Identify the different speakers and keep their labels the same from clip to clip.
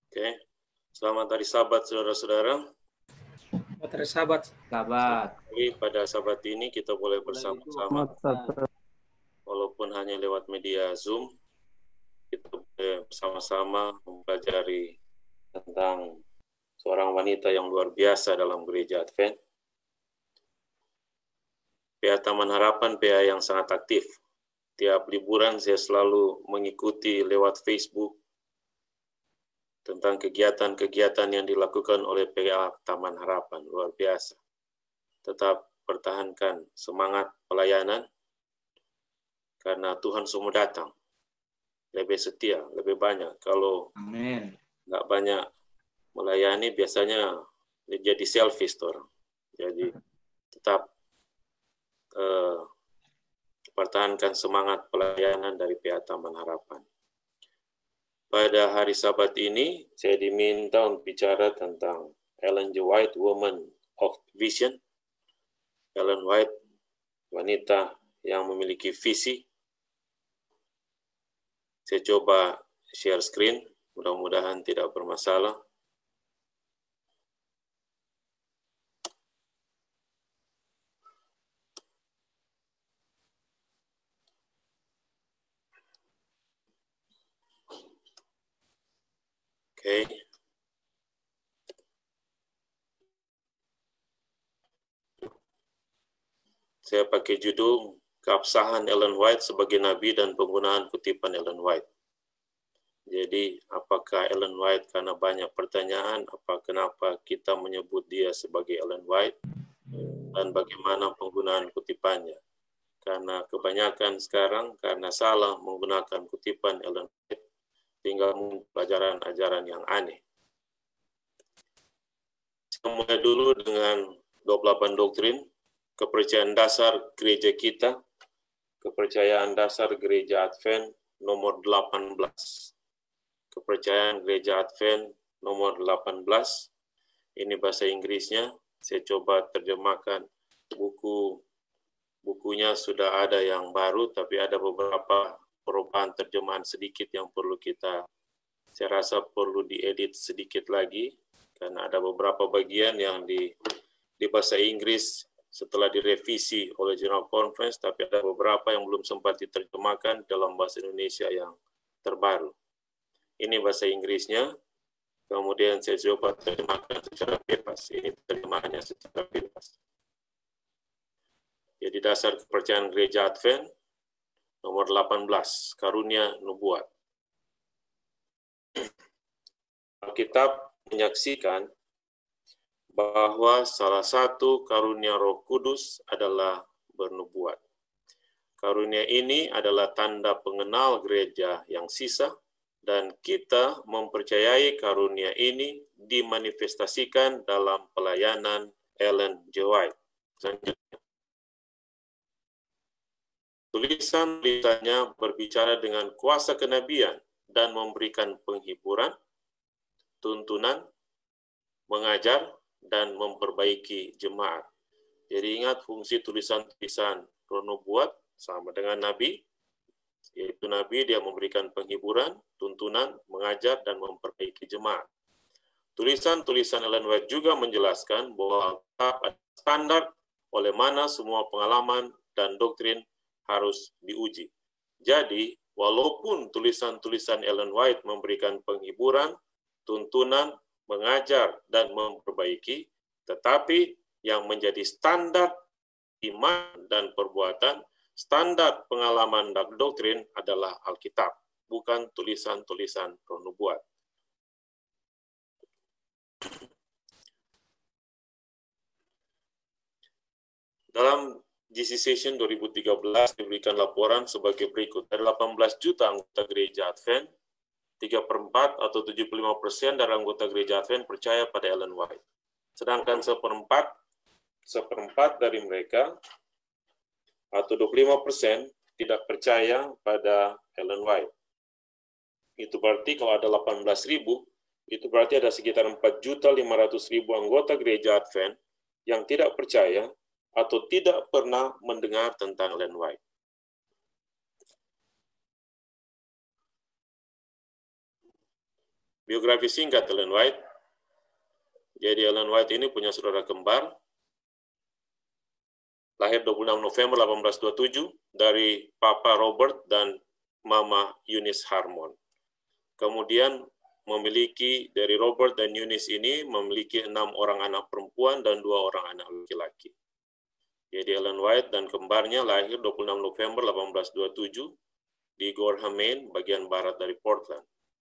Speaker 1: Oke, selamat hari Sabat saudara-saudara.
Speaker 2: Selamat hari Sabat.
Speaker 1: Jadi pada Sabat ini kita boleh bersama-sama, walaupun hanya lewat media Zoom, kita boleh bersama-sama mempelajari tentang seorang wanita yang luar biasa dalam gereja Advent. PA Taman Harapan PA yang sangat aktif. Tiap liburan saya selalu mengikuti lewat Facebook tentang kegiatan-kegiatan yang dilakukan oleh PA Taman Harapan. Luar biasa. Tetap pertahankan semangat pelayanan, karena Tuhan semua datang. Lebih setia, lebih banyak. Kalau nggak banyak melayani, biasanya jadi selfish orang. Jadi tetap pertahankan semangat pelayanan dari PA Taman Harapan. Pada hari Sabat ini, saya diminta untuk bicara tentang Ellen G. White, Woman of Vision. Ellen White, wanita yang memiliki visi. Saya coba share screen, mudah-mudahan tidak bermasalah. Oke. Saya pakai judul Keabsahan Ellen White sebagai Nabi dan penggunaan kutipan Ellen White. Jadi, apakah Ellen White, karena banyak pertanyaan, kenapa kita menyebut dia sebagai Ellen White, dan bagaimana penggunaan kutipannya. Karena kebanyakan sekarang, karena salah menggunakan kutipan Ellen White, tinggal pelajaran-ajaran yang aneh. Saya mulai dulu dengan 28 doktrin, kepercayaan dasar gereja kita, kepercayaan dasar gereja Advent nomor 18. Kepercayaan gereja Advent nomor 18. Ini bahasa Inggrisnya. Saya coba terjemahkan. Bukunya sudah ada yang baru, tapi ada beberapa perubahan terjemahan sedikit yang perlu saya rasa perlu diedit sedikit lagi, karena ada beberapa bagian yang di bahasa Inggris setelah direvisi oleh General Conference, tapi ada beberapa yang belum sempat diterjemahkan dalam bahasa Indonesia yang terbaru. Ini bahasa Inggrisnya, kemudian saya coba terjemahkan secara bebas. Ini terjemahannya secara bebas. Jadi dasar kepercayaan gereja Advent, nomor 18, karunia nubuat. Alkitab menyaksikan bahwa salah satu karunia Roh Kudus adalah bernubuat. Karunia ini adalah tanda pengenal gereja yang sisa, dan kita mempercayai karunia ini dimanifestasikan dalam pelayanan Ellen G. White. Tulisan-tulisannya berbicara dengan kuasa kenabian dan memberikan penghiburan, tuntunan, mengajar, dan memperbaiki jemaat. Jadi ingat, fungsi tulisan-tulisan roh nubuat sama dengan Nabi, yaitu Nabi dia memberikan penghiburan, tuntunan, mengajar, dan memperbaiki jemaat. Tulisan-tulisan Ellen White juga menjelaskan bahwa ada standar oleh mana semua pengalaman dan doktrin harus diuji. Jadi, walaupun tulisan-tulisan Ellen White memberikan penghiburan, tuntunan, mengajar, dan memperbaiki, tetapi yang menjadi standar iman dan perbuatan, standar pengalaman dan doktrin adalah Alkitab, bukan tulisan-tulisan roh nubuat. Dalam GC Session 2013 diberikan laporan sebagai berikut. Dari 18 juta anggota gereja Advent, 3/4 atau 75% dari anggota gereja Advent percaya pada Ellen White. Sedangkan seperempat dari mereka atau 25% tidak percaya pada Ellen White. Itu berarti kalau ada 18.000, itu berarti ada sekitar 4.500.000 anggota gereja Advent yang tidak percaya atau tidak pernah mendengar tentang Ellen White. Biografi singkat Ellen White. Jadi Ellen White ini punya saudara kembar, lahir 26 November 1827 dari Papa Robert dan Mama Eunice Harmon. Kemudian memiliki dari Robert dan Eunice ini memiliki 6 orang anak perempuan dan 2 orang anak laki-laki. Jadi Ellen White dan kembarnya lahir 26 November 1827 di Gorham, Maine, bagian barat dari Portland.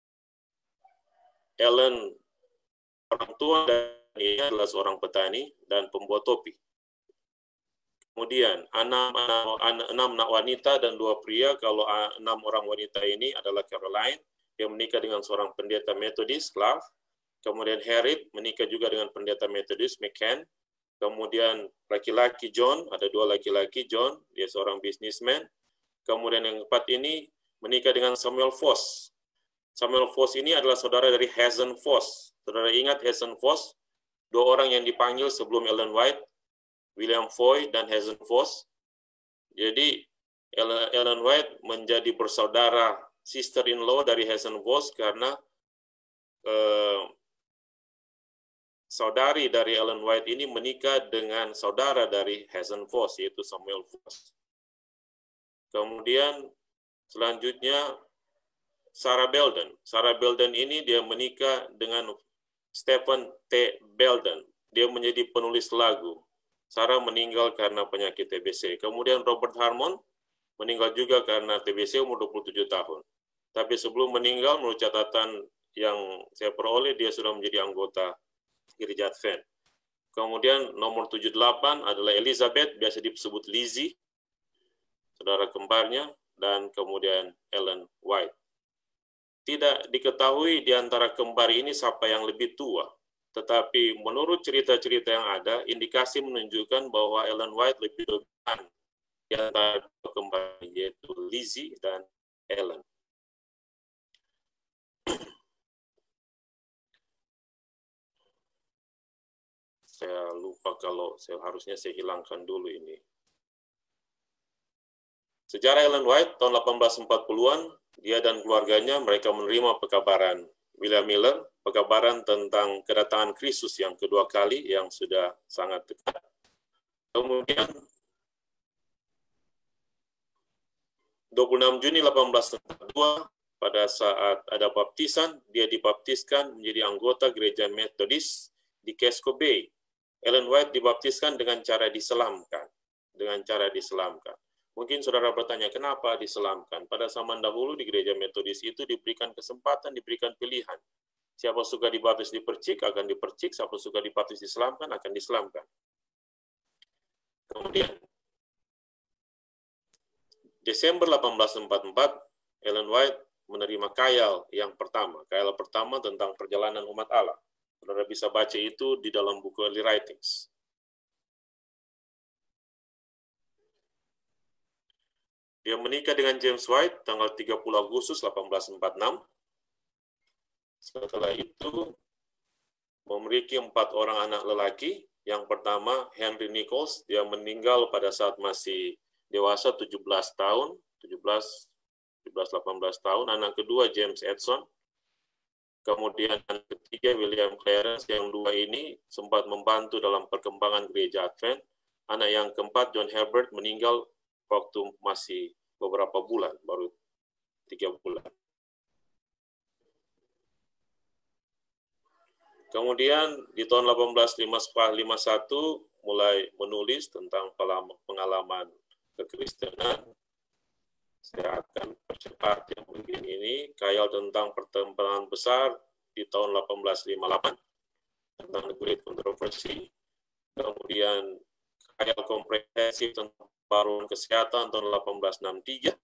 Speaker 1: Ellen, orang tua dan ini adalah seorang petani dan pembuat topi. Kemudian 6 anak wanita dan 2 pria. Kalau 6 orang wanita ini adalah Caroline, dia menikah dengan seorang pendeta Methodist, Clark. Kemudian Harriet menikah juga dengan pendeta Methodist, McCann. Kemudian laki-laki John, ada 2 laki-laki John, dia seorang businessman. Kemudian yang keempat ini menikah dengan Samuel Foss. Samuel Foss ini adalah saudara dari Hazen Foss. Saudara ingat Hazen Foss? 2 orang yang dipanggil sebelum Ellen White, William Foy dan Hazen Foss. Jadi Ellen White menjadi bersaudara sister-in-law dari Hazen Foss karena saudari dari Ellen White ini menikah dengan saudara dari Hazen Foss, yaitu Samuel Foss. Kemudian selanjutnya Sarah Belden. Sarah Belden ini dia menikah dengan Stephen T. Belden. Dia menjadi penulis lagu. Sarah meninggal karena penyakit TBC. Kemudian Robert Harmon meninggal juga karena TBC umur 27 tahun. Tapi sebelum meninggal, menurut catatan yang saya peroleh, dia sudah menjadi anggota Gereja Advent. Kemudian nomor 78 adalah Elizabeth, biasa disebut Lizzie, saudara kembarnya, dan kemudian Ellen White. Tidak diketahui di antara kembar ini siapa yang lebih tua, tetapi menurut cerita-cerita yang ada, indikasi menunjukkan bahwa Ellen White lebih dominan di antara kembar, yaitu Lizzie dan Ellen. Saya lupa kalau harusnya saya hilangkan dulu ini. Sejarah Ellen White tahun 1840-an, dia dan keluarganya mereka menerima pekabaran William Miller, pekabaran tentang kedatangan Kristus yang kedua kali yang sudah sangat dekat. Kemudian 26 Juni 1842 pada saat ada baptisan, dia dibaptiskan menjadi anggota gereja Methodist di Casco Bay. Ellen White dibaptiskan dengan cara diselamkan. Mungkin saudara bertanya, kenapa diselamkan? Pada zaman dahulu di gereja Metodis itu diberikan kesempatan, diberikan pilihan. Siapa suka dibaptis dipercik, akan dipercik. Siapa suka dibaptis diselamkan, akan diselamkan. Kemudian, Desember 1844, Ellen White menerima khayal yang pertama. Khayal pertama tentang perjalanan umat Allah. Saudara bisa baca itu di dalam buku Early Writings. Dia menikah dengan James White tanggal 30 Agustus 1846. Setelah itu, memiliki 4 orang anak lelaki. Yang pertama, Henry Nichols. Dia meninggal pada saat masih dewasa, 17 tahun. 17-18 tahun. Anak kedua, James Edson. Kemudian anak ketiga, William Clarence. Yang 2 ini sempat membantu dalam perkembangan gereja Advent. Anak yang keempat, John Herbert, meninggal waktu masih beberapa bulan, baru 3 bulan. Kemudian di tahun 1851 mulai menulis tentang pengalaman kekristenan. Saya akan percepat yang begini ini, khayal tentang pertempuran besar di tahun 1858 tentang The Great Controversy. Kemudian khayal komprehensif tentang baruan kesehatan tahun 1863.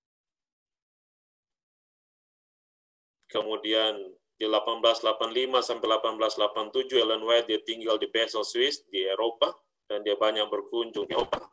Speaker 1: Kemudian di 1885 sampai 1887 Ellen White dia tinggal di Basel, Swiss di Eropa, dan dia banyak berkunjung di Eropa.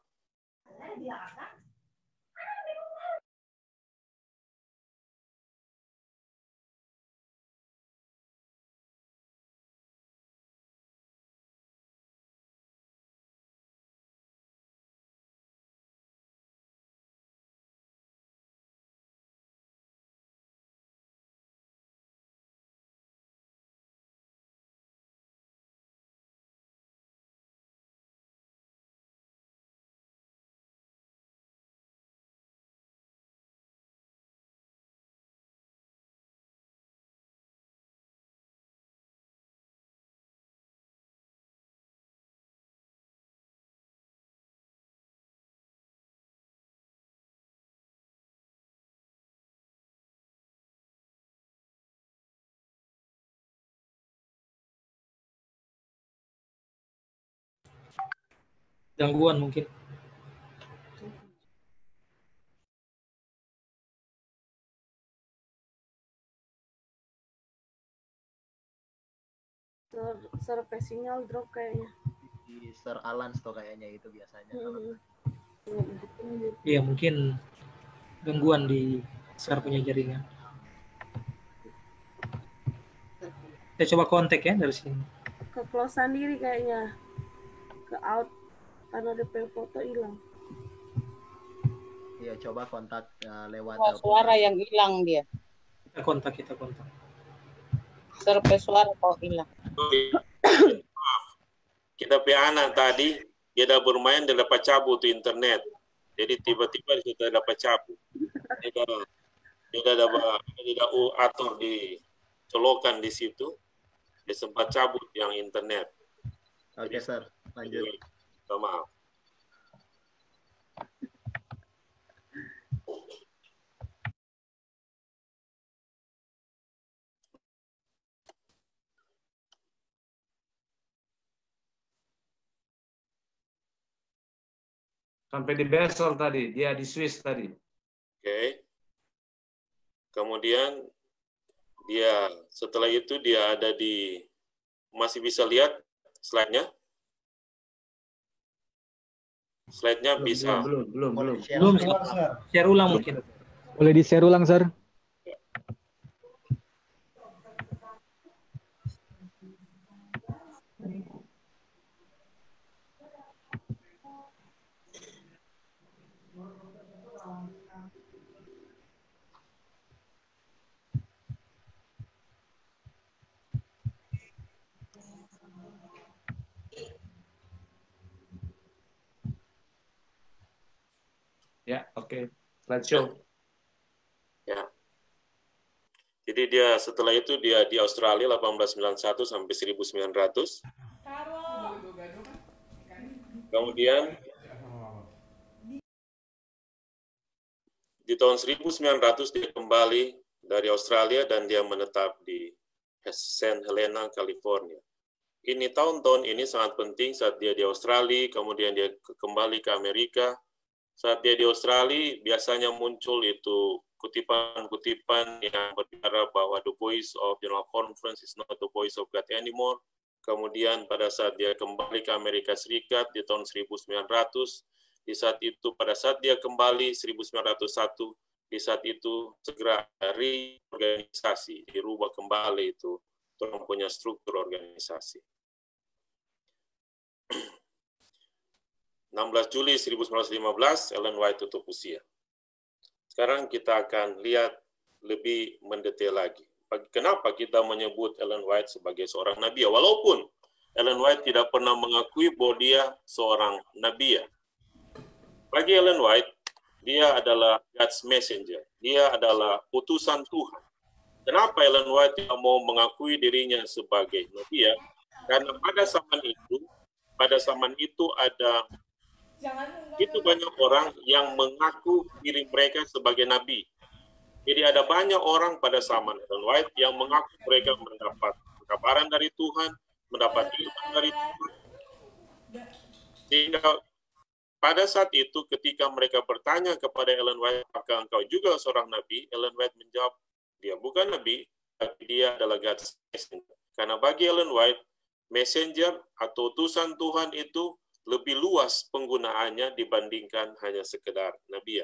Speaker 2: Gangguan mungkin.
Speaker 3: Server sinyal drop kayaknya.
Speaker 4: Di Sir Alan tuh kayaknya itu biasanya.
Speaker 2: Iya, mungkin gangguan di SAR punya jaringan. Saya coba kontak ya dari sini.
Speaker 3: Ke close sendiri kayaknya. Ke out karena DP foto hilang.
Speaker 4: Iya, coba kontak lewat
Speaker 5: suara yang hilang dia.
Speaker 2: Kita kontak.
Speaker 5: Serpe suara kok hilang.
Speaker 1: Kita pe anak tadi dia dah bermain dia dapat cabut tuh internet. Jadi tiba-tiba dia dapat cabut. Dia dah atur di colokan di situ. Dia sempat cabut yang internet.
Speaker 4: Oke, Sir. Lanjut.
Speaker 1: Maaf.
Speaker 6: Sampai di Basel tadi, dia di Swiss tadi.
Speaker 1: Oke. Kemudian dia setelah itu dia ada di, masih bisa lihat slide-nya? Slide-nya bisa.
Speaker 6: Belum.
Speaker 2: Share ulang mungkin.
Speaker 7: Boleh di-share ulang, Sir?
Speaker 6: Ya, oke. Slideshow.
Speaker 1: Ya. Jadi dia setelah itu dia di Australia 1891 sampai 1900. Kemudian di tahun 1900 dia kembali dari Australia dan dia menetap di St. Helena, California. Ini tahun-tahun ini sangat penting saat dia di Australia, kemudian dia kembali ke Amerika. Saat dia di Australia, biasanya muncul itu kutipan-kutipan yang berbicara bahwa the voice of General Conference is not the voice of God anymore. Kemudian pada saat dia kembali ke Amerika Serikat di tahun 1900, di saat itu pada saat dia kembali 1901, di saat itu segera reorganisasi, dirubah kembali itu Trump punya struktur organisasi. 16 Juli 1915, Ellen White tutup usia. Sekarang kita akan lihat lebih mendetail lagi. Kenapa kita menyebut Ellen White sebagai seorang nabi? Walaupun Ellen White tidak pernah mengakui bahwa dia seorang nabi. Bagi Ellen White, dia adalah God's messenger. Dia adalah utusan Tuhan. Kenapa Ellen White tidak mau mengakui dirinya sebagai nabi? Karena pada zaman itu ada itu banyak orang yang mengaku diri mereka sebagai nabi. Jadi ada banyak orang pada zaman Ellen White yang mengaku mereka mendapat kabaran dari Tuhan, mendapat ilmu dari Tuhan. Sehingga pada saat itu ketika mereka bertanya kepada Ellen White, apakah engkau juga seorang nabi? Ellen White menjawab, dia bukan nabi, tapi dia adalah God's messenger. Karena bagi Ellen White, messenger atau utusan Tuhan itu lebih luas penggunaannya dibandingkan hanya sekedar nabi.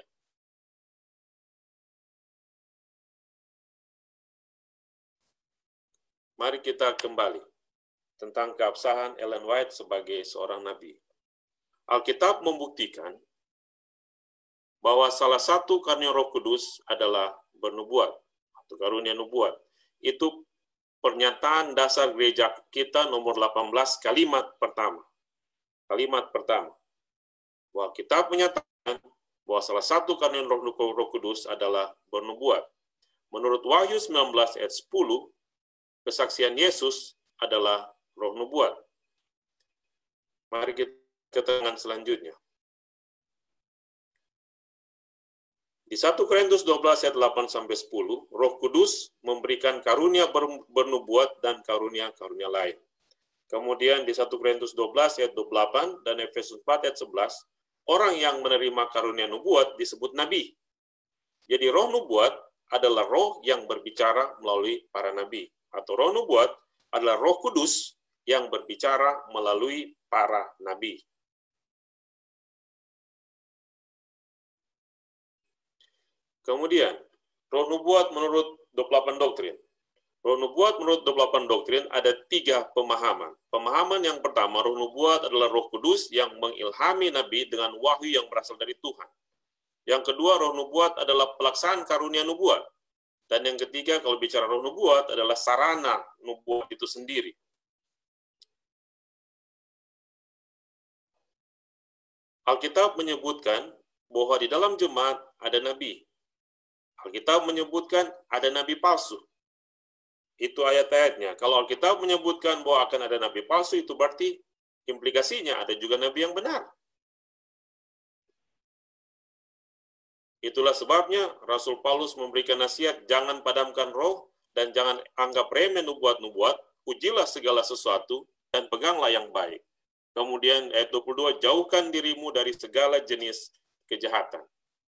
Speaker 1: Mari kita kembali tentang keabsahan Ellen White sebagai seorang nabi. Alkitab membuktikan bahwa salah satu karunia Roh Kudus adalah bernubuat atau karunia nubuat. Itu pernyataan dasar gereja kita nomor 18, kalimat pertama. Kalimat pertama, bahwa kita menyatakan bahwa salah satu karunia Roh Kudus adalah bernubuat. Menurut Wahyu 19 ayat 10, kesaksian Yesus adalah roh nubuat. Mari kita ke keterangan selanjutnya. Di 1 Korintus 12 ayat 8 sampai 10, Roh Kudus memberikan karunia bernubuat dan karunia-karunia lain. Kemudian di 1 Korintus 12 ayat 28 dan Efesus 4 ayat 11, orang yang menerima karunia nubuat disebut nabi. Jadi roh nubuat adalah roh yang berbicara melalui para nabi. Atau roh nubuat adalah Roh Kudus yang berbicara melalui para nabi. Kemudian, roh nubuat menurut 28 doktrin. Roh nubuat menurut 28 doktrin ada 3 pemahaman. Pemahaman yang pertama, roh nubuat adalah Roh Kudus yang mengilhami nabi dengan wahyu yang berasal dari Tuhan. Yang kedua, roh nubuat adalah pelaksanaan karunia nubuat. Dan yang ketiga, kalau bicara roh nubuat adalah sarana nubuat itu sendiri. Alkitab menyebutkan bahwa di dalam jemaat ada nabi. Alkitab menyebutkan ada nabi palsu. Itu ayat-ayatnya. Kalau Alkitab menyebutkan bahwa akan ada nabi palsu, itu berarti implikasinya ada juga nabi yang benar. Itulah sebabnya Rasul Paulus memberikan nasihat, jangan padamkan roh dan jangan anggap remeh nubuat-nubuat, ujilah segala sesuatu dan peganglah yang baik. Kemudian ayat 22, jauhkan dirimu dari segala jenis kejahatan.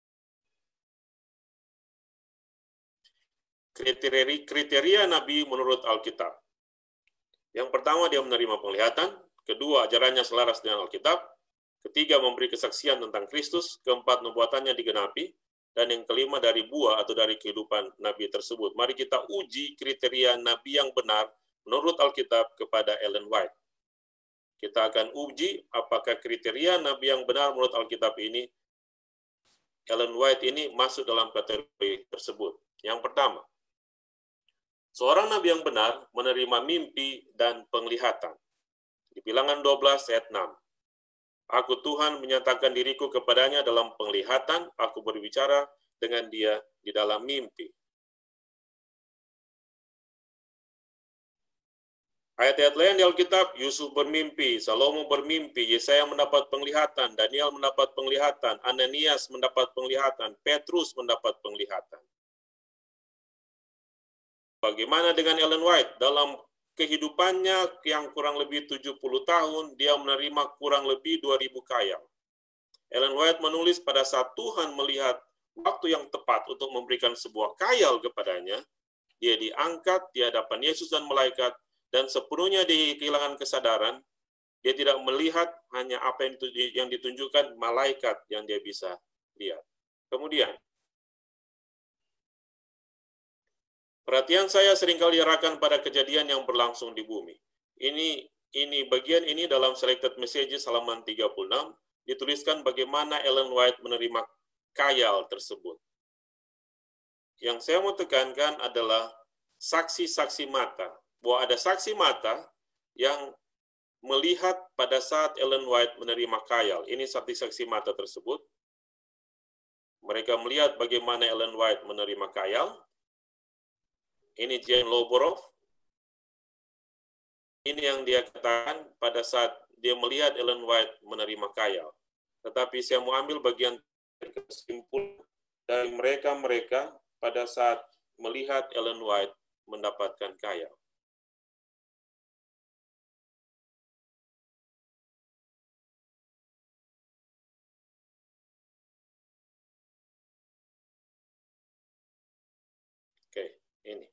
Speaker 1: Kriteria nabi menurut Alkitab. Yang pertama, dia menerima penglihatan. Kedua, ajarannya selaras dengan Alkitab. Ketiga, memberi kesaksian tentang Kristus. Keempat, nubuatannya digenapi. Dan yang kelima, dari buah atau dari kehidupan nabi tersebut. Mari kita uji kriteria nabi yang benar menurut Alkitab kepada Ellen White. Kita akan uji apakah kriteria nabi yang benar menurut Alkitab ini, Ellen White ini masuk dalam kategori tersebut. Yang pertama, seorang nabi yang benar menerima mimpi dan penglihatan. Di Bilangan 12 ayat 6. Aku Tuhan menyatakan diriku kepadanya dalam penglihatan, aku berbicara dengan dia di dalam mimpi. Ayat-ayat lain di Alkitab, Yusuf bermimpi, Salomo bermimpi, Yesaya mendapat penglihatan, Daniel mendapat penglihatan, Ananias mendapat penglihatan, Petrus mendapat penglihatan. Bagaimana dengan Ellen White? Dalam kehidupannya yang kurang lebih 70 tahun, dia menerima kurang lebih 2.000 khayal. Ellen White menulis pada saat Tuhan melihat waktu yang tepat untuk memberikan sebuah khayal kepadanya, dia diangkat di hadapan Yesus dan malaikat, dan sepenuhnya dia kehilangan kesadaran, dia tidak melihat hanya apa yang ditunjukkan malaikat yang dia bisa lihat. Kemudian, perhatian saya seringkali diarahkan pada kejadian yang berlangsung di bumi. Bagian ini dalam Selected Messages halaman 36 dituliskan bagaimana Ellen White menerima khayal tersebut. Yang saya mau tekankan adalah saksi-saksi mata. Bahwa ada saksi mata yang melihat pada saat Ellen White menerima khayal. Ini saksi-saksi mata tersebut. Mereka melihat bagaimana Ellen White menerima khayal. Ini Jane Loborov. Ini yang dia katakan pada saat dia melihat Ellen White menerima khayal. Tetapi saya mau ambil bagian kesimpulan dari mereka pada saat melihat Ellen White mendapatkan khayal. Oke, ini.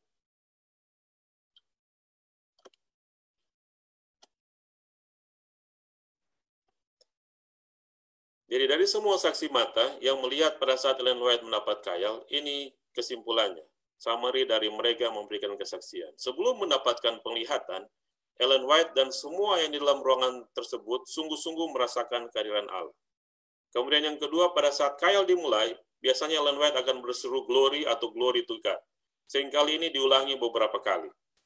Speaker 1: Jadi dari semua saksi mata yang melihat pada saat Ellen White mendapat khayal, ini kesimpulannya. Summary dari mereka memberikan kesaksian. Sebelum mendapatkan penglihatan, Ellen White dan semua yang di dalam ruangan tersebut sungguh-sungguh merasakan kehadiran Allah. Kemudian yang kedua, pada saat khayal dimulai, biasanya Ellen White akan berseru glory atau glory to God. Seringkali ini diulangi beberapa kali.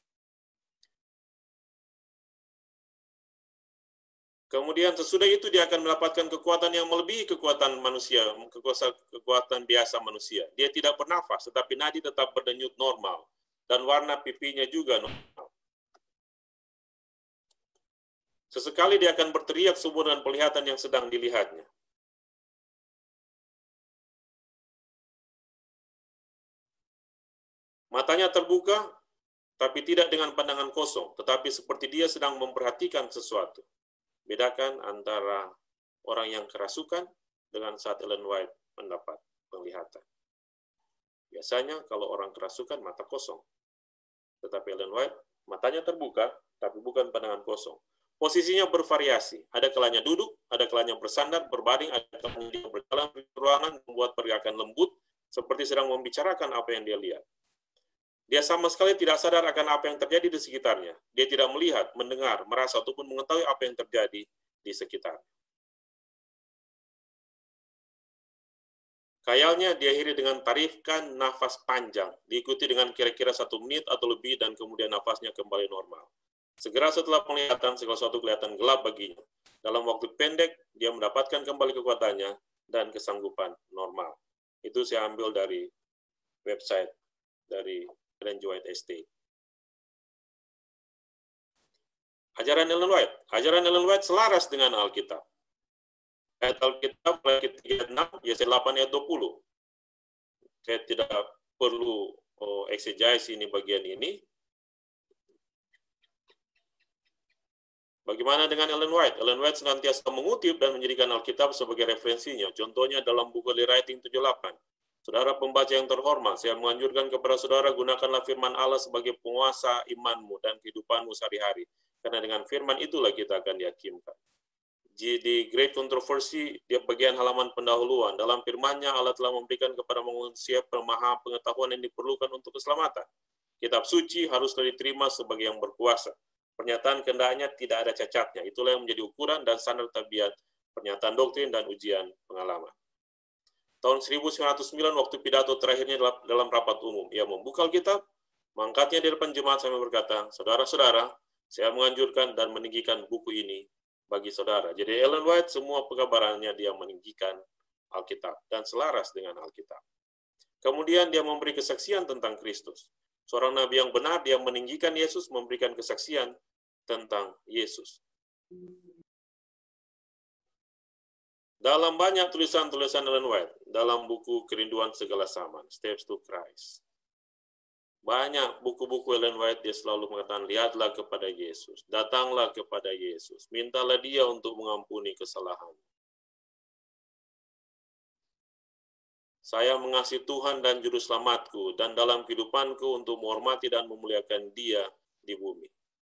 Speaker 1: Kemudian sesudah itu dia akan mendapatkan kekuatan yang melebihi kekuatan manusia, kekuatan biasa manusia. Dia tidak bernafas, tetapi nadi tetap berdenyut normal. Dan warna pipinya juga normal. Sesekali dia akan berteriak subur dengan penglihatan yang sedang dilihatnya. Matanya terbuka, tapi tidak dengan pandangan kosong, tetapi seperti dia sedang memperhatikan sesuatu. Bedakan antara orang yang kerasukan dengan saat Ellen White mendapat penglihatan. Biasanya kalau orang kerasukan mata kosong. Tetapi Ellen White matanya terbuka, tapi bukan pandangan kosong. Posisinya bervariasi. Ada kalanya duduk, ada kalanya bersandar, berbaring, ada kalanya dia berjalan di ruangan, membuat pergerakan lembut, seperti sedang membicarakan apa yang dia lihat. Dia sama sekali tidak sadar akan apa yang terjadi di sekitarnya. Dia tidak melihat, mendengar, merasa, ataupun mengetahui apa yang terjadi di sekitar. Khayalnya diakhiri dengan tarikan nafas panjang, diikuti dengan kira-kira 1 menit atau lebih, dan kemudian nafasnya kembali normal. Segera setelah penglihatan, segala sesuatu kelihatan gelap baginya. Dalam waktu pendek, dia mendapatkan kembali kekuatannya dan kesanggupan normal. Itu saya ambil dari website dari Ellen G. White Estate. Ajaran Ellen White. Ajaran Ellen White selaras dengan Alkitab. Ayat Alkitab, ayat 36, Yesaya 8 ayat 20. Saya tidak perlu exegese ini bagian ini. Bagaimana dengan Ellen White? Ellen White senantiasa mengutip dan menjadikan Alkitab sebagai referensinya. Contohnya dalam buku Early Writing 78. Saudara pembaca yang terhormat, saya menganjurkan kepada saudara, gunakanlah firman Allah sebagai penguasa imanmu dan kehidupanmu sehari-hari. Karena dengan firman itulah kita akan dihakimkan. Di Great Controversy, di bagian halaman pendahuluan, dalam firman-Nya Allah telah memberikan kepada manusia maha pengetahuan yang diperlukan untuk keselamatan. Kitab suci haruslah diterima sebagai yang berkuasa. Pernyataan kehendaknya tidak ada cacatnya. Itulah yang menjadi ukuran dan standar tabiat pernyataan doktrin dan ujian pengalaman. Tahun 1909, waktu pidato terakhirnya dalam rapat umum, ia membuka Alkitab, mengangkatnya di depan jemaat sambil berkata, saudara-saudara, saya menganjurkan dan meninggikan buku ini bagi saudara. Jadi Ellen White, semua pekabarannya dia meninggikan Alkitab dan selaras dengan Alkitab. Kemudian dia memberi kesaksian tentang Kristus. Seorang nabi yang benar, dia meninggikan Yesus, memberikan kesaksian tentang Yesus. Dalam banyak tulisan-tulisan Ellen White, dalam buku Kerinduan Segala Zaman, Steps to Christ, banyak buku-buku Ellen White dia selalu mengatakan, lihatlah kepada Yesus, datanglah kepada Yesus, mintalah dia untuk mengampuni kesalahan. Saya mengasihi Tuhan dan Juru Selamatku, dan dalam kehidupanku untuk menghormati dan memuliakan dia di bumi.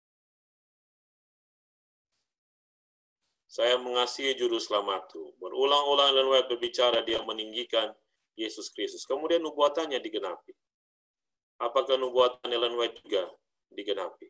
Speaker 1: Saya mengasihi Juru Selamatku. Berulang-ulang Ellen White berbicara, dia meninggikan Yesus Kristus. Kemudian nubuatannya digenapi. Apakah nubuatan Ellen White juga digenapi?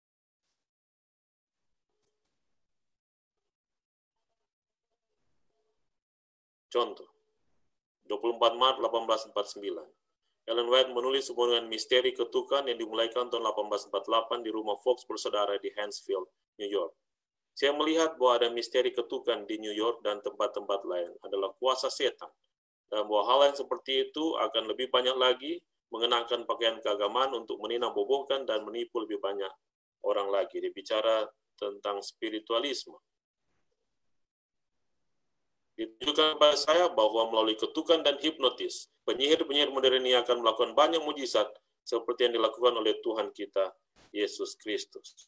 Speaker 1: Contoh, 24 Maret 1849. Ellen White menulis hubungan misteri ketukan yang dimulaikan tahun 1848 di rumah Fox bersaudara di Hansfield, New York. Saya melihat bahwa ada misteri ketukan di New York dan tempat-tempat lain adalah kuasa setan. Dan bahwa hal yang seperti itu akan lebih banyak lagi mengenakan pakaian keagamaan untuk meninabobohkan dan menipu lebih banyak orang lagi. Dia bicara tentang spiritualisme. Ditunjukkan kepada saya bahwa melalui ketukan dan hipnotis, penyihir-penyihir modern ini akan melakukan banyak mujizat seperti yang dilakukan oleh Tuhan kita, Yesus Kristus.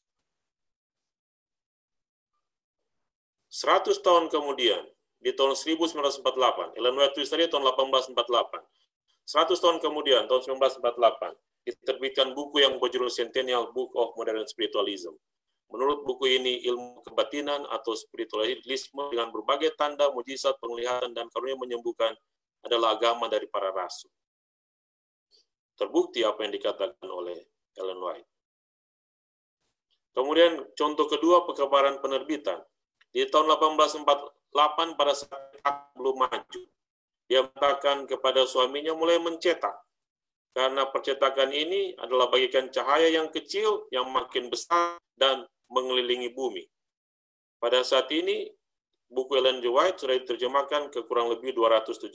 Speaker 1: 100 tahun kemudian, di tahun 1948, Ellen White tulis tadi tahun 1848, 100 tahun kemudian, tahun 1948, diterbitkan buku yang berjudul Centennial Book of Modern Spiritualism. Menurut buku ini, ilmu kebatinan atau spiritualisme dengan berbagai tanda, mujizat, penglihatan, dan karunia menyembuhkan adalah agama dari para rasul. Terbukti apa yang dikatakan oleh Ellen White. Kemudian, contoh kedua, pekabaran penerbitan. Di tahun 1848, pada saat belum maju, dia mengatakan kepada suaminya mulai mencetak. Karena percetakan ini adalah bagikan cahaya yang kecil, yang makin besar, dan mengelilingi bumi. Pada saat ini, buku Ellen G. White sudah diterjemahkan ke kurang lebih 197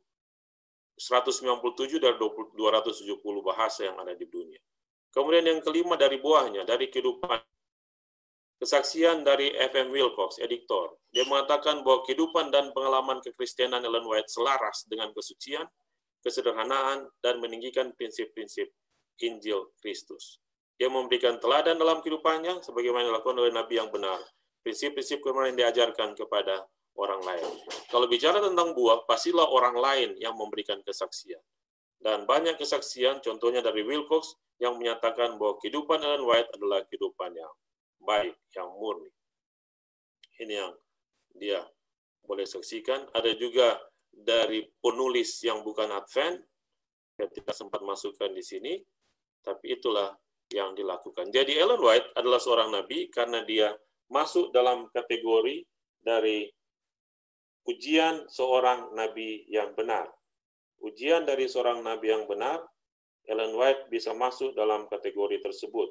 Speaker 1: dari 270 bahasa yang ada di dunia. Kemudian yang kelima dari buahnya, dari kehidupan. Kesaksian dari F.M. Wilcox, editor. Dia mengatakan bahwa kehidupan dan pengalaman kekristenan Ellen White selaras dengan kesucian, kesederhanaan, dan meninggikan prinsip-prinsip Injil Kristus. Dia memberikan teladan dalam kehidupannya sebagaimana dilakukan oleh Nabi yang benar. Prinsip-prinsip kebenaran yang diajarkan kepada orang lain. Kalau bicara tentang buah, pastilah orang lain yang memberikan kesaksian. Dan banyak kesaksian, contohnya dari Wilcox, yang menyatakan bahwa kehidupan Ellen White adalah kehidupan yang baik, yang murni. Ini yang dia boleh saksikan. Ada juga dari penulis yang bukan Advent, saya tidak sempat masukkan di sini, tapi itulah yang dilakukan. Jadi Ellen White adalah seorang nabi karena dia masuk dalam kategori dari ujian seorang nabi yang benar. Ujian dari seorang nabi yang benar, Ellen White bisa masuk dalam kategori tersebut.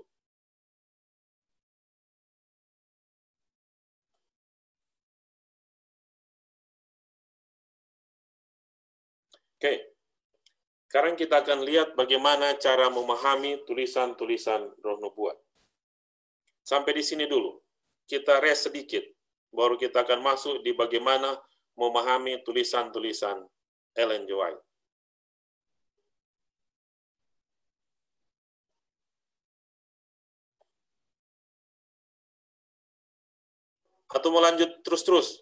Speaker 1: Oke, sekarang kita akan lihat bagaimana cara memahami tulisan-tulisan Roh Nubuat. Sampai di sini dulu. Kita rest sedikit, baru kita akan masuk di bagaimana memahami tulisan-tulisan Ellen G. White. Atau mau lanjut terus-terus?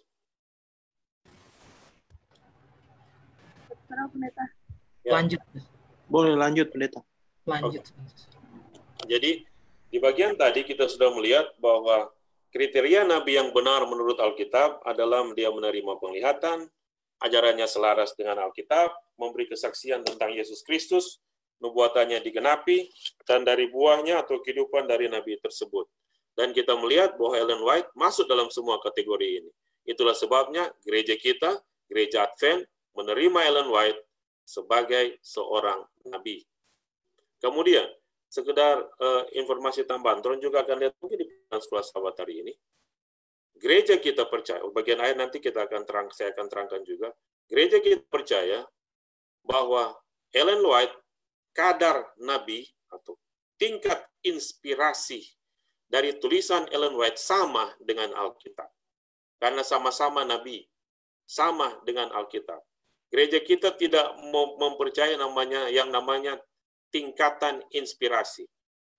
Speaker 3: Terserah pendeta.
Speaker 1: Ya.
Speaker 2: Lanjut.
Speaker 8: Boleh lanjut, pendeta.
Speaker 2: Lanjut.
Speaker 1: Jadi, di bagian tadi kita sudah melihat bahwa kriteria Nabi yang benar menurut Alkitab adalah dia menerima penglihatan, ajarannya selaras dengan Alkitab, memberi kesaksian tentang Yesus Kristus, nubuatannya digenapi, dan dari buahnya atau kehidupan dari Nabi tersebut. Dan kita melihat bahwa Ellen White masuk dalam semua kategori ini. Itulah sebabnya gereja kita, gereja Advent, menerima Ellen White sebagai seorang nabi. Kemudian, sekedar informasi tambahan, Tron juga akan lihat mungkin di sekolah sahabat hari ini. Gereja kita percaya, bagian akhir nanti saya akan terangkan juga. Gereja kita percaya bahwa Ellen White kadar nabi atau tingkat inspirasi dari tulisan Ellen White sama dengan Alkitab. Karena sama-sama nabi, sama dengan Alkitab. Gereja kita tidak mempercayai yang namanya tingkatan inspirasi.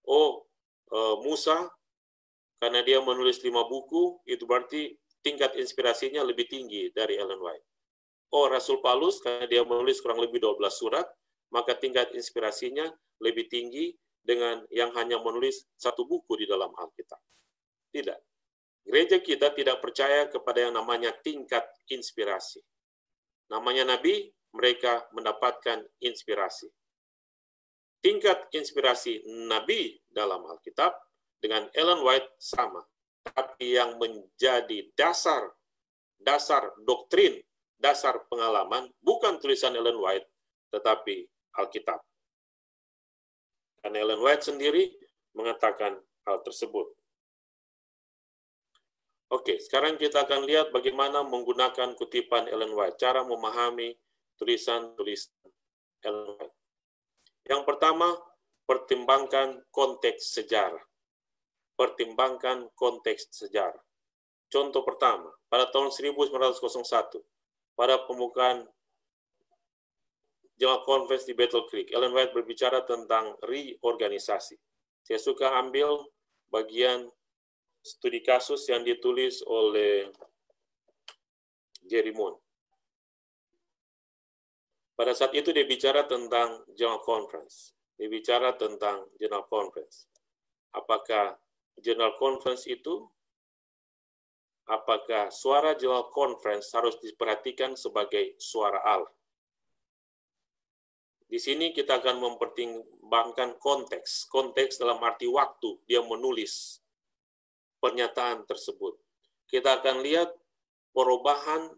Speaker 1: Musa, karena dia menulis 5 buku, itu berarti tingkat inspirasinya lebih tinggi dari Ellen White. Rasul Paulus, karena dia menulis kurang lebih 12 surat, maka tingkat inspirasinya lebih tinggi dengan yang hanya menulis 1 buku di dalam Alkitab. Tidak. Gereja kita tidak percaya kepada yang namanya tingkat inspirasi. Namanya nabi, mereka mendapatkan inspirasi. Tingkat inspirasi nabi dalam Alkitab dengan Ellen White sama. Tapi yang menjadi dasar doktrin, dasar pengalaman, bukan tulisan Ellen White, tetapi Alkitab. Dan Ellen White sendiri mengatakan hal tersebut. Oke, sekarang kita akan lihat bagaimana menggunakan kutipan Ellen White, cara memahami tulisan-tulisan Ellen White. Yang pertama, pertimbangkan konteks sejarah. Pertimbangkan konteks sejarah. Contoh pertama, pada tahun 1901, pada pembukaan General Conference di Battle Creek, Ellen White berbicara tentang reorganisasi. Saya suka ambil bagian studi kasus yang ditulis oleh Jerry Moon. Pada saat itu dia bicara tentang General Conference. Dia bicara tentang General Conference. Apakah General Conference itu, apakah suara General Conference harus diperhatikan sebagai suara Allah? Di sini kita akan mempertimbangkan konteks. Konteks dalam arti waktu dia menulis pernyataan tersebut. Kita akan lihat perubahan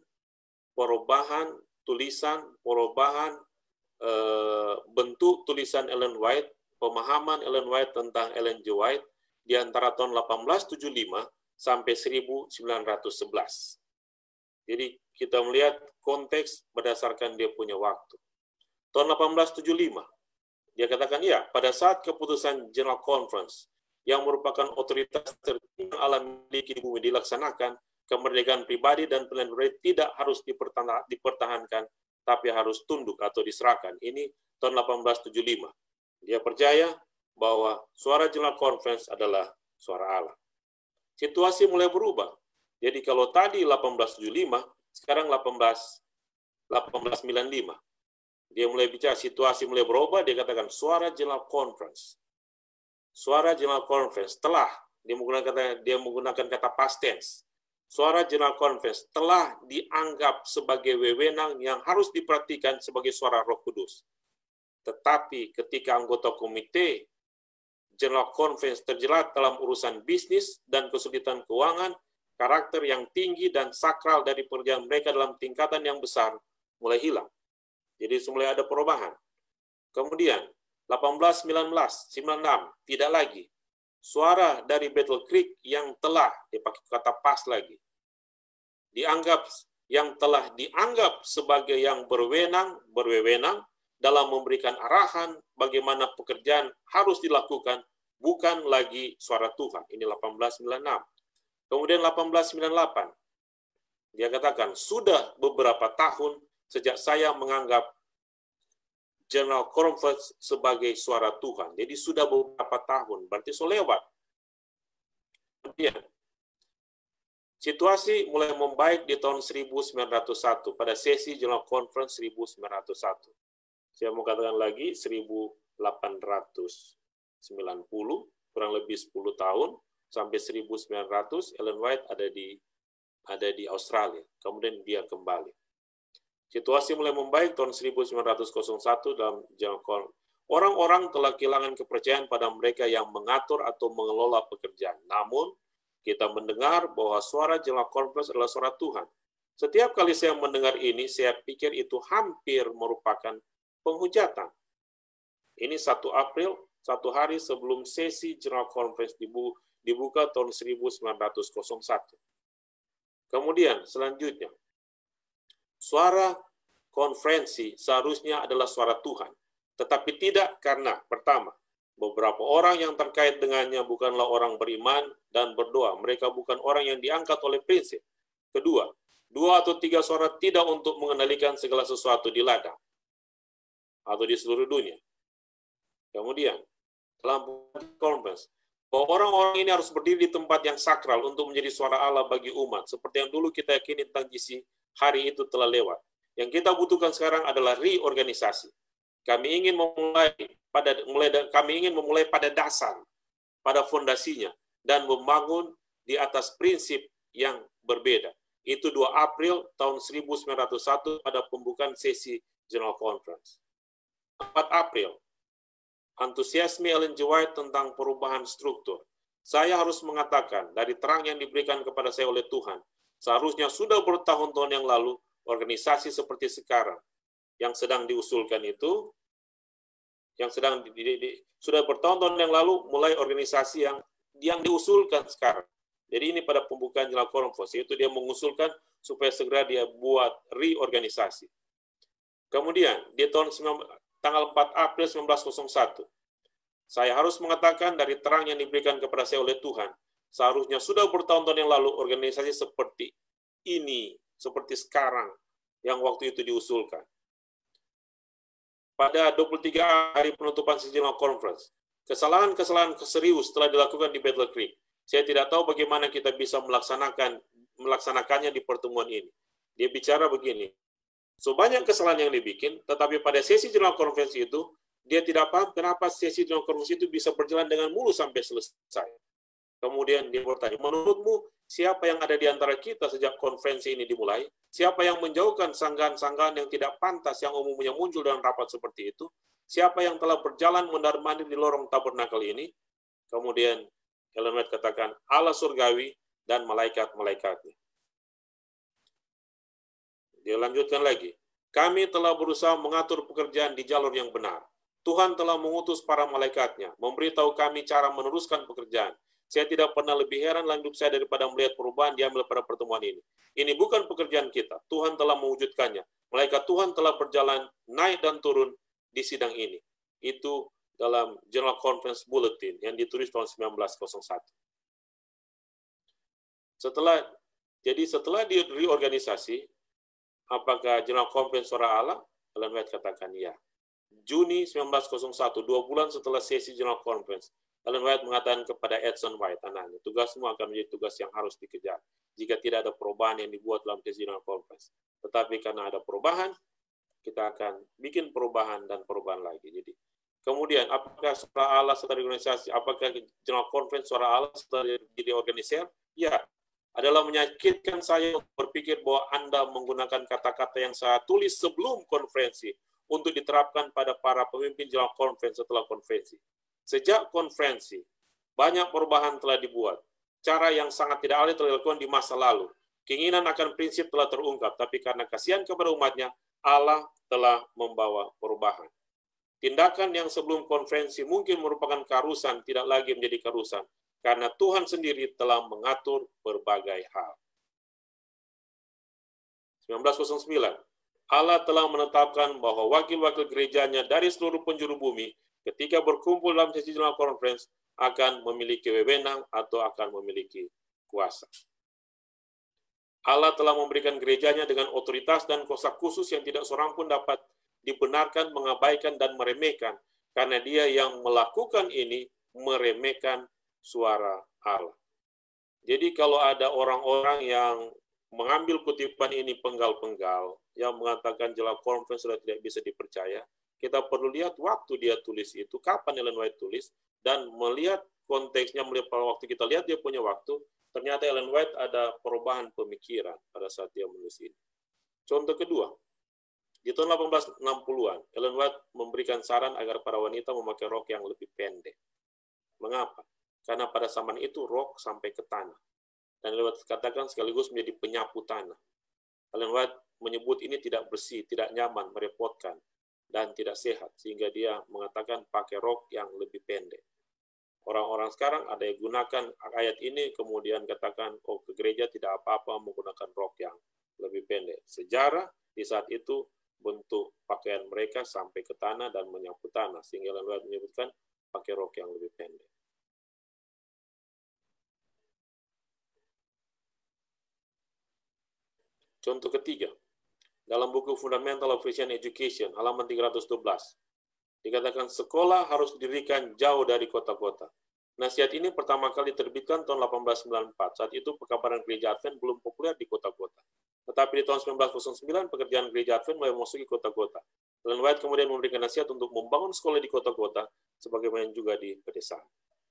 Speaker 1: tulisan, perubahan bentuk tulisan Ellen White, pemahaman Ellen White tentang Ellen G. White di antara tahun 1875 sampai 1911. Jadi kita melihat konteks berdasarkan dia punya waktu. Tahun 1875, dia katakan, ya, pada saat keputusan General Conference yang merupakan otoritas tertinggi alam miliki di bumi dilaksanakan, kemerdekaan pribadi dan pilihan pribadi tidak harus dipertahankan, tapi harus tunduk atau diserahkan. Ini tahun 1875. Dia percaya bahwa suara General Conference adalah suara Allah. Situasi mulai berubah. Jadi kalau tadi 1875, sekarang 1895. Dia mulai bicara, situasi mulai berubah, dia katakan suara General Conference. Suara General Conference telah, dia menggunakan kata past tense. Suara General Conference telah dianggap sebagai wewenang yang harus diperhatikan sebagai suara Roh Kudus. Tetapi ketika anggota komite General Conference terjerat dalam urusan bisnis dan kesulitan keuangan, karakter yang tinggi dan sakral dari pekerjaan mereka dalam tingkatan yang besar mulai hilang. Jadi mulai ada perubahan. Kemudian 1896 tidak lagi. Suara dari Battle Creek yang telah dipakai kata pas lagi. Yang telah dianggap sebagai yang berwenang dalam memberikan arahan bagaimana pekerjaan harus dilakukan, bukan lagi suara Tuhan. Ini 1896. Kemudian 1898. Dia katakan, sudah beberapa tahun sejak saya menganggap General Conference sebagai suara Tuhan. Jadi sudah beberapa tahun, berarti sudah lewat. Kemudian, situasi mulai membaik di tahun 1901, pada sesi General Conference 1901. Saya mau katakan lagi, 1890, kurang lebih 10 tahun, sampai 1900, Ellen White ada di Australia. Kemudian dia kembali. Situasi mulai membaik tahun 1901 dalam General Conference. Orang-orang telah kehilangan kepercayaan pada mereka yang mengatur atau mengelola pekerjaan. Namun, kita mendengar bahwa suara General Conference adalah suara Tuhan. Setiap kali saya mendengar ini, saya pikir itu hampir merupakan penghujatan. Ini 1 April, 1 hari sebelum sesi General Conference dibuka tahun 1901. Kemudian, selanjutnya, suara konferensi seharusnya adalah suara Tuhan. Tetapi tidak karena, pertama, beberapa orang yang terkait dengannya bukanlah orang beriman dan berdoa. Mereka bukan orang yang diangkat oleh prinsip. Kedua, 2 atau 3 suara tidak untuk mengendalikan segala sesuatu di ladang atau di seluruh dunia. Kemudian, dalam conference, bahwa orang-orang ini harus berdiri di tempat yang sakral untuk menjadi suara Allah bagi umat. Seperti yang dulu kita yakini tentang GC, hari itu telah lewat. Yang kita butuhkan sekarang adalah reorganisasi. Kami ingin memulai pada dasar, pada fondasinya, dan membangun di atas prinsip yang berbeda. Itu 2 April tahun 1901 pada pembukaan sesi General Conference. 4 April, antusiasme Ellen G. White tentang perubahan struktur. Saya harus mengatakan, dari terang yang diberikan kepada saya oleh Tuhan, seharusnya sudah bertahun-tahun yang lalu, organisasi seperti sekarang, yang sedang diusulkan itu, sudah bertahun-tahun yang lalu, mulai organisasi yang diusulkan sekarang. Jadi ini pada pembukaan General Conference, itu dia mengusulkan supaya segera dia buat reorganisasi. Kemudian, di tanggal 4 April 1901, saya harus mengatakan dari terang yang diberikan kepada saya oleh Tuhan, seharusnya sudah bertahun-tahun yang lalu organisasi seperti ini, seperti sekarang, yang waktu itu diusulkan. Pada 23 hari penutupan General Conference, kesalahan-kesalahan serius telah dilakukan di Battle Creek. Saya tidak tahu bagaimana kita bisa melaksanakannya di pertemuan ini. Dia bicara begini, so banyak kesalahan yang dibikin, tetapi pada sesi General Conference itu, dia tidak paham kenapa sesi General Conference itu bisa berjalan dengan mulus sampai selesai. Kemudian dia bertanya, menurutmu siapa yang ada di antara kita sejak konferensi ini dimulai? Siapa yang menjauhkan sanggahan-sanggahan yang tidak pantas yang umumnya muncul dalam rapat seperti itu? Siapa yang telah berjalan mondar-mandir di lorong tabernakel ini? Kemudian Ellen White katakan, Allah surgawi dan malaikat-malaikatnya. Dia lanjutkan lagi, kami telah berusaha mengatur pekerjaan di jalur yang benar. Tuhan telah mengutus para malaikatnya, memberitahu kami cara meneruskan pekerjaan. Saya tidak pernah lebih heran dalam hidup saya daripada melihat perubahan diambil pada pertemuan ini. Ini bukan pekerjaan kita. Tuhan telah mewujudkannya. Malaikat Tuhan telah berjalan naik dan turun di sidang ini. Itu dalam General Conference Bulletin yang ditulis tahun 1901. Setelah di reorganisasi, apakah General Conference suara Allah? Ellen White katakan ya. Juni 1901, 2 bulan setelah sesi General Conference, Ellen White mengatakan kepada Edson White, anaknya, tugasmu akan menjadi tugas yang harus dikejar jika tidak ada perubahan yang dibuat dalam sesi General Conference. Tetapi karena ada perubahan, kita akan bikin perubahan dan perubahan lagi. Jadi, kemudian, apakah suara Allah setelah organisasi? Apakah General Conference suara Allah setelah jadi organisasi? Ya, adalah menyakitkan saya berpikir bahwa Anda menggunakan kata-kata yang saya tulis sebelum konferensi untuk diterapkan pada para pemimpin General Conference setelah konferensi. Sejak konferensi, banyak perubahan telah dibuat. Cara yang sangat tidak adil telah dilakukan di masa lalu. Keinginan akan prinsip telah terungkap, tapi karena kasihan kepada umatnya, Allah telah membawa perubahan. Tindakan yang sebelum konferensi mungkin merupakan keharusan, tidak lagi menjadi keharusan, karena Tuhan sendiri telah mengatur berbagai hal. 1909, Allah telah menetapkan bahwa wakil-wakil gerejanya dari seluruh penjuru bumi ketika berkumpul dalam sesi General Conference akan memiliki wewenang atau akan memiliki kuasa. Allah telah memberikan gerejanya dengan otoritas dan kuasa khusus yang tidak seorang pun dapat dibenarkan, mengabaikan, dan meremehkan, karena dia yang melakukan ini meremehkan suara Allah. Jadi kalau ada orang-orang yang mengambil kutipan ini penggal-penggal, yang mengatakan General Conference sudah tidak bisa dipercaya, kita perlu lihat waktu dia tulis itu, kapan Ellen White tulis, dan melihat konteksnya, melihat pada waktu kita lihat dia punya waktu, ternyata Ellen White ada perubahan pemikiran pada saat dia menulis ini. Contoh kedua, di tahun 1860-an, Ellen White memberikan saran agar para wanita memakai rok yang lebih pendek. Mengapa? Karena pada zaman itu rok sampai ke tanah. Dan Ellen White katakan sekaligus menjadi penyapu tanah. Ellen White menyebut ini tidak bersih, tidak nyaman, merepotkan, dan tidak sehat, sehingga dia mengatakan pakai rok yang lebih pendek. Orang-orang sekarang ada yang gunakan ayat ini, kemudian katakan, oh ke gereja tidak apa-apa menggunakan rok yang lebih pendek. Sejarah di saat itu, bentuk pakaian mereka sampai ke tanah dan menyapu tanah, sehingga Ellen White menyebutkan pakai rok yang lebih pendek. Contoh ketiga, dalam buku Fundamental of Christian Education, halaman 312, dikatakan sekolah harus didirikan jauh dari kota-kota. Nasihat ini pertama kali diterbitkan tahun 1894. Saat itu pekabaran gereja Advent belum populer di kota-kota. Tetapi di tahun 1909, pekerjaan gereja Advent mulai memasuki kota-kota. Ellen White kemudian memberikan nasihat untuk membangun sekolah di kota-kota, sebagaimana juga di pedesaan.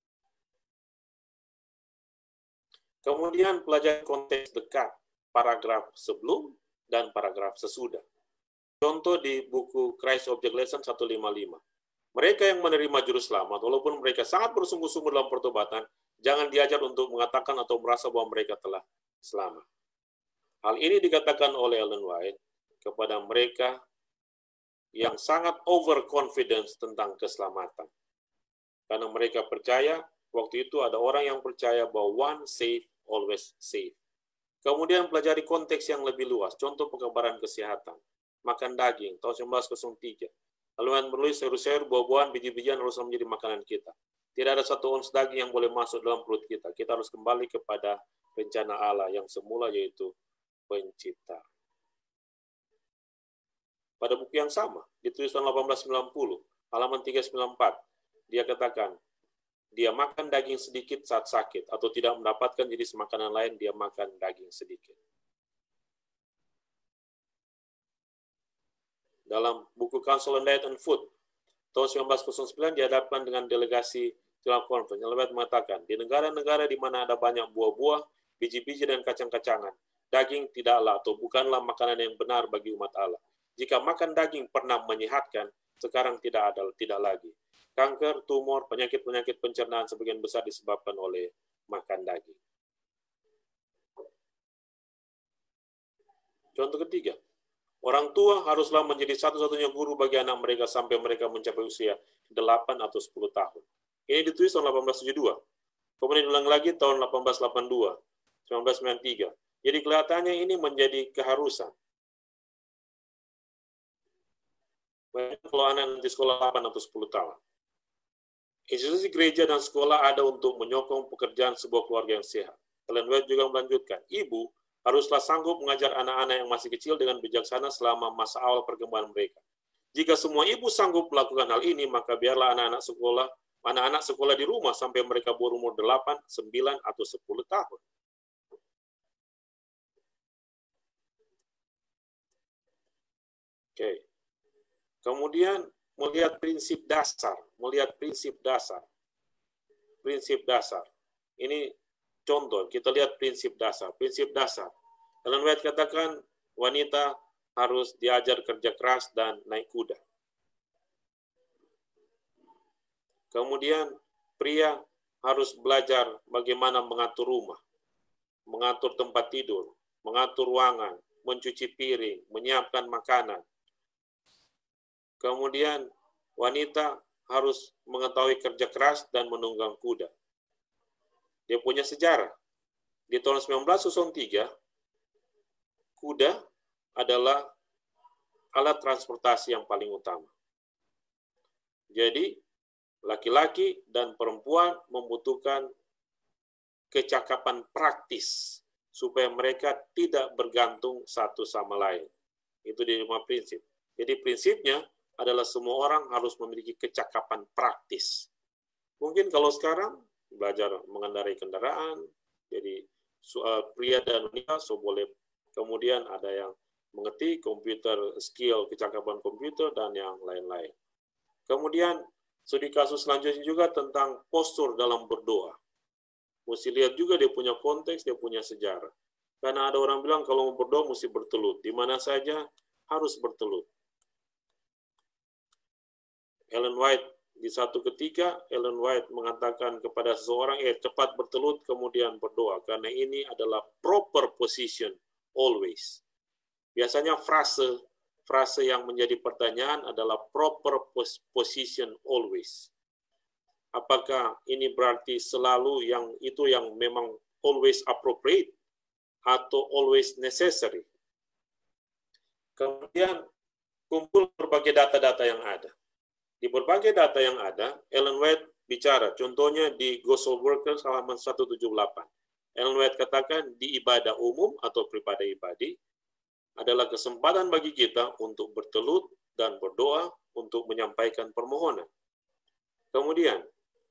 Speaker 1: Kemudian pelajari konteks dekat, paragraf sebelum dan paragraf sesudah. Contoh di buku Christ Object Lesson 155. Mereka yang menerima juru selamat, walaupun mereka sangat bersungguh-sungguh dalam pertobatan, jangan diajar untuk mengatakan atau merasa bahwa mereka telah selamat. Hal ini dikatakan oleh Ellen White kepada mereka yang sangat overconfidence tentang keselamatan. Karena mereka percaya, waktu itu ada orang yang percaya bahwa one safe, always safe. Kemudian pelajari konteks yang lebih luas, contoh pekabaran kesehatan. Makan daging, tahun 1903. Lalu yang menulis sayur-sayur, buah-buahan, biji-bijian harus menjadi makanan kita. Tidak ada satu ons daging yang boleh masuk dalam perut kita. Kita harus kembali kepada rencana Allah yang semula, yaitu pencipta. Pada buku yang sama, ditulis tahun 1890, halaman 394, dia katakan, dia makan daging sedikit saat sakit, atau tidak mendapatkan jenis makanan lain, dia makan daging sedikit. Dalam buku Counsel on Diet and Food, tahun 1909 dihadapkan dengan delegasi General Conference. Ellen White mengatakan, di negara-negara di mana ada banyak buah-buah, biji-biji, dan kacang-kacangan, daging tidaklah atau bukanlah makanan yang benar bagi umat Allah. Jika makan daging pernah menyehatkan, sekarang tidak lagi. Kanker, tumor, penyakit-penyakit pencernaan sebagian besar disebabkan oleh makan daging. Contoh ketiga, orang tua haruslah menjadi satu-satunya guru bagi anak mereka sampai mereka mencapai usia 8 atau 10 tahun. Ini ditulis tahun 1872. Kemudian diulang lagi tahun 1882, 1993. Jadi kelihatannya ini menjadi keharusan. Kalau anak nanti sekolah 8 atau 10 tahun. Institusi gereja dan sekolah ada untuk menyokong pekerjaan sebuah keluarga yang sehat. Ellen White juga melanjutkan, ibu haruslah sanggup mengajar anak-anak yang masih kecil dengan bijaksana selama masa awal perkembangan mereka. Jika semua ibu sanggup melakukan hal ini, maka biarlah anak-anak sekolah di rumah sampai mereka berumur 8, 9, atau 10 tahun. Oke. Kemudian melihat prinsip dasar. Prinsip dasar. Ini contoh, kita lihat prinsip dasar. Prinsip dasar. Ellen White katakan wanita harus diajar kerja keras dan naik kuda. Kemudian pria harus belajar bagaimana mengatur rumah, mengatur tempat tidur, mengatur ruangan, mencuci piring, menyiapkan makanan. Kemudian wanita harus mengetahui kerja keras dan menunggang kuda. Dia punya sejarah. Di tahun 1903, kuda adalah alat transportasi yang paling utama. Jadi, laki-laki dan perempuan membutuhkan kecakapan praktis supaya mereka tidak bergantung satu sama lain. Itu di 5 prinsip. Jadi prinsipnya adalah semua orang harus memiliki kecakapan praktis. Mungkin kalau sekarang belajar mengendarai kendaraan, jadi pria dan wanita boleh. Kemudian ada yang mengerti komputer, skill kecakapan komputer, dan yang lain-lain. Kemudian studi kasus selanjutnya juga tentang postur dalam berdoa. Mesti lihat juga dia punya konteks, dia punya sejarah. Karena ada orang bilang kalau mau berdoa mesti bertelut. Di mana saja harus bertelut. Ellen White, di satu ketika, Ellen White mengatakan kepada seseorang, cepat bertelut, kemudian berdoa. Karena ini adalah proper position, always. Biasanya frase yang menjadi pertanyaan adalah proper position, always. Apakah ini berarti selalu yang memang always appropriate atau always necessary? Kemudian, kumpul berbagai data-data yang ada. Di berbagai data yang ada, Ellen White bicara, contohnya di Gospel Workers halaman 178. Ellen White katakan, di ibadah umum atau pribadi adalah kesempatan bagi kita untuk bertelut dan berdoa untuk menyampaikan permohonan. Kemudian,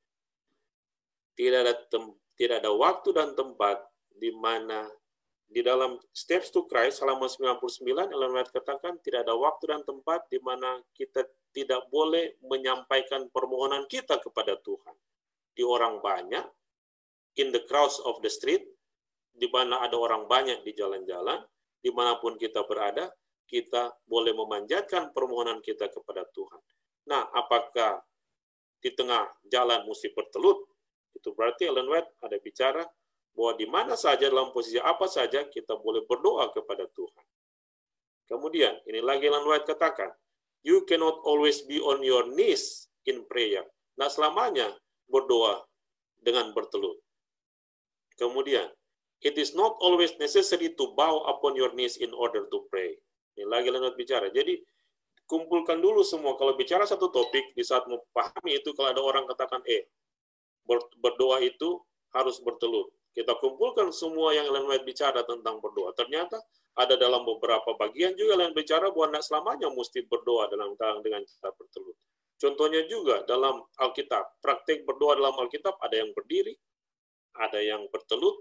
Speaker 1: tidak ada waktu dan tempat di mana di dalam Steps to Christ halaman 99, Ellen White katakan tidak ada waktu dan tempat di mana kita tidak boleh menyampaikan permohonan kita kepada Tuhan. Di orang banyak, in the crowds of the street, di mana ada orang banyak di jalan-jalan, dimanapun kita berada, kita boleh memanjatkan permohonan kita kepada Tuhan. Nah, apakah di tengah jalan mesti bertelut? Itu berarti Ellen White ada bicara bahwa di mana saja, dalam posisi apa saja, kita boleh berdoa kepada Tuhan. Kemudian, ini lagi Ellen White katakan, you cannot always be on your knees in prayer. Nah, selamanya berdoa dengan bertelut. Kemudian, it is not always necessary to bow upon your knees in order to pray. Ini lagi Ellen White bicara. Jadi, kumpulkan dulu semua. Kalau bicara satu topik, di saat memahami itu, kalau ada orang katakan, berdoa itu harus bertelut. Kita kumpulkan semua yang Ellen White bicara tentang berdoa. Ternyata ada dalam beberapa bagian juga Ellen bicara bahwa tidak selamanya mesti berdoa dengan cara bertelut. Contohnya juga dalam Alkitab, praktik berdoa dalam Alkitab ada yang berdiri, ada yang bertelut,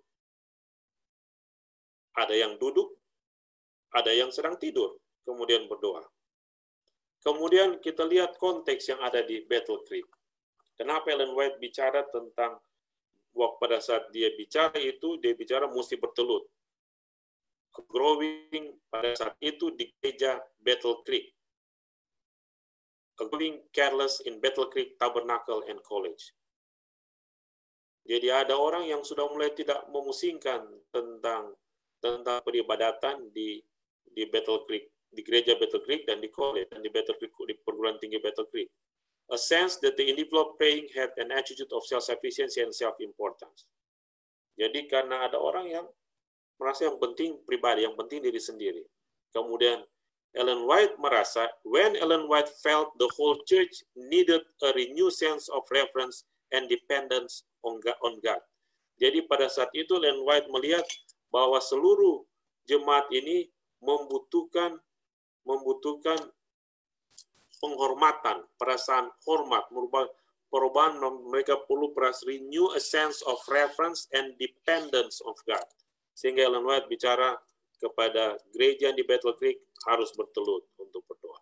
Speaker 1: ada yang duduk, ada yang sedang tidur, kemudian berdoa. Kemudian kita lihat konteks yang ada di Battle Creek. Kenapa Ellen White bicara tentang pada saat dia bicara mesti bertelut. Growing pada saat itu di gereja Battle Creek. Growing careless in Battle Creek Tabernacle and College. Jadi ada orang yang sudah mulai tidak memusingkan tentang peribadatan di Battle Creek, di gereja Battle Creek dan di college dan di Battle Creek, di perguruan tinggi Battle Creek. A sense that the individual praying had an attitude of self-sufficiency and self-importance. Jadi karena ada orang yang merasa yang penting pribadi, yang penting diri sendiri. Kemudian Ellen White merasa, when Ellen White felt the whole church needed a renewed sense of reverence and dependence on God. Jadi pada saat itu Ellen White melihat bahwa seluruh jemaat ini membutuhkan penghormatan, perasaan hormat, perubahan mereka perlu renew a sense of reverence and dependence of God. Sehingga Ellen White bicara kepada gereja di Battle Creek harus bertelut untuk berdoa.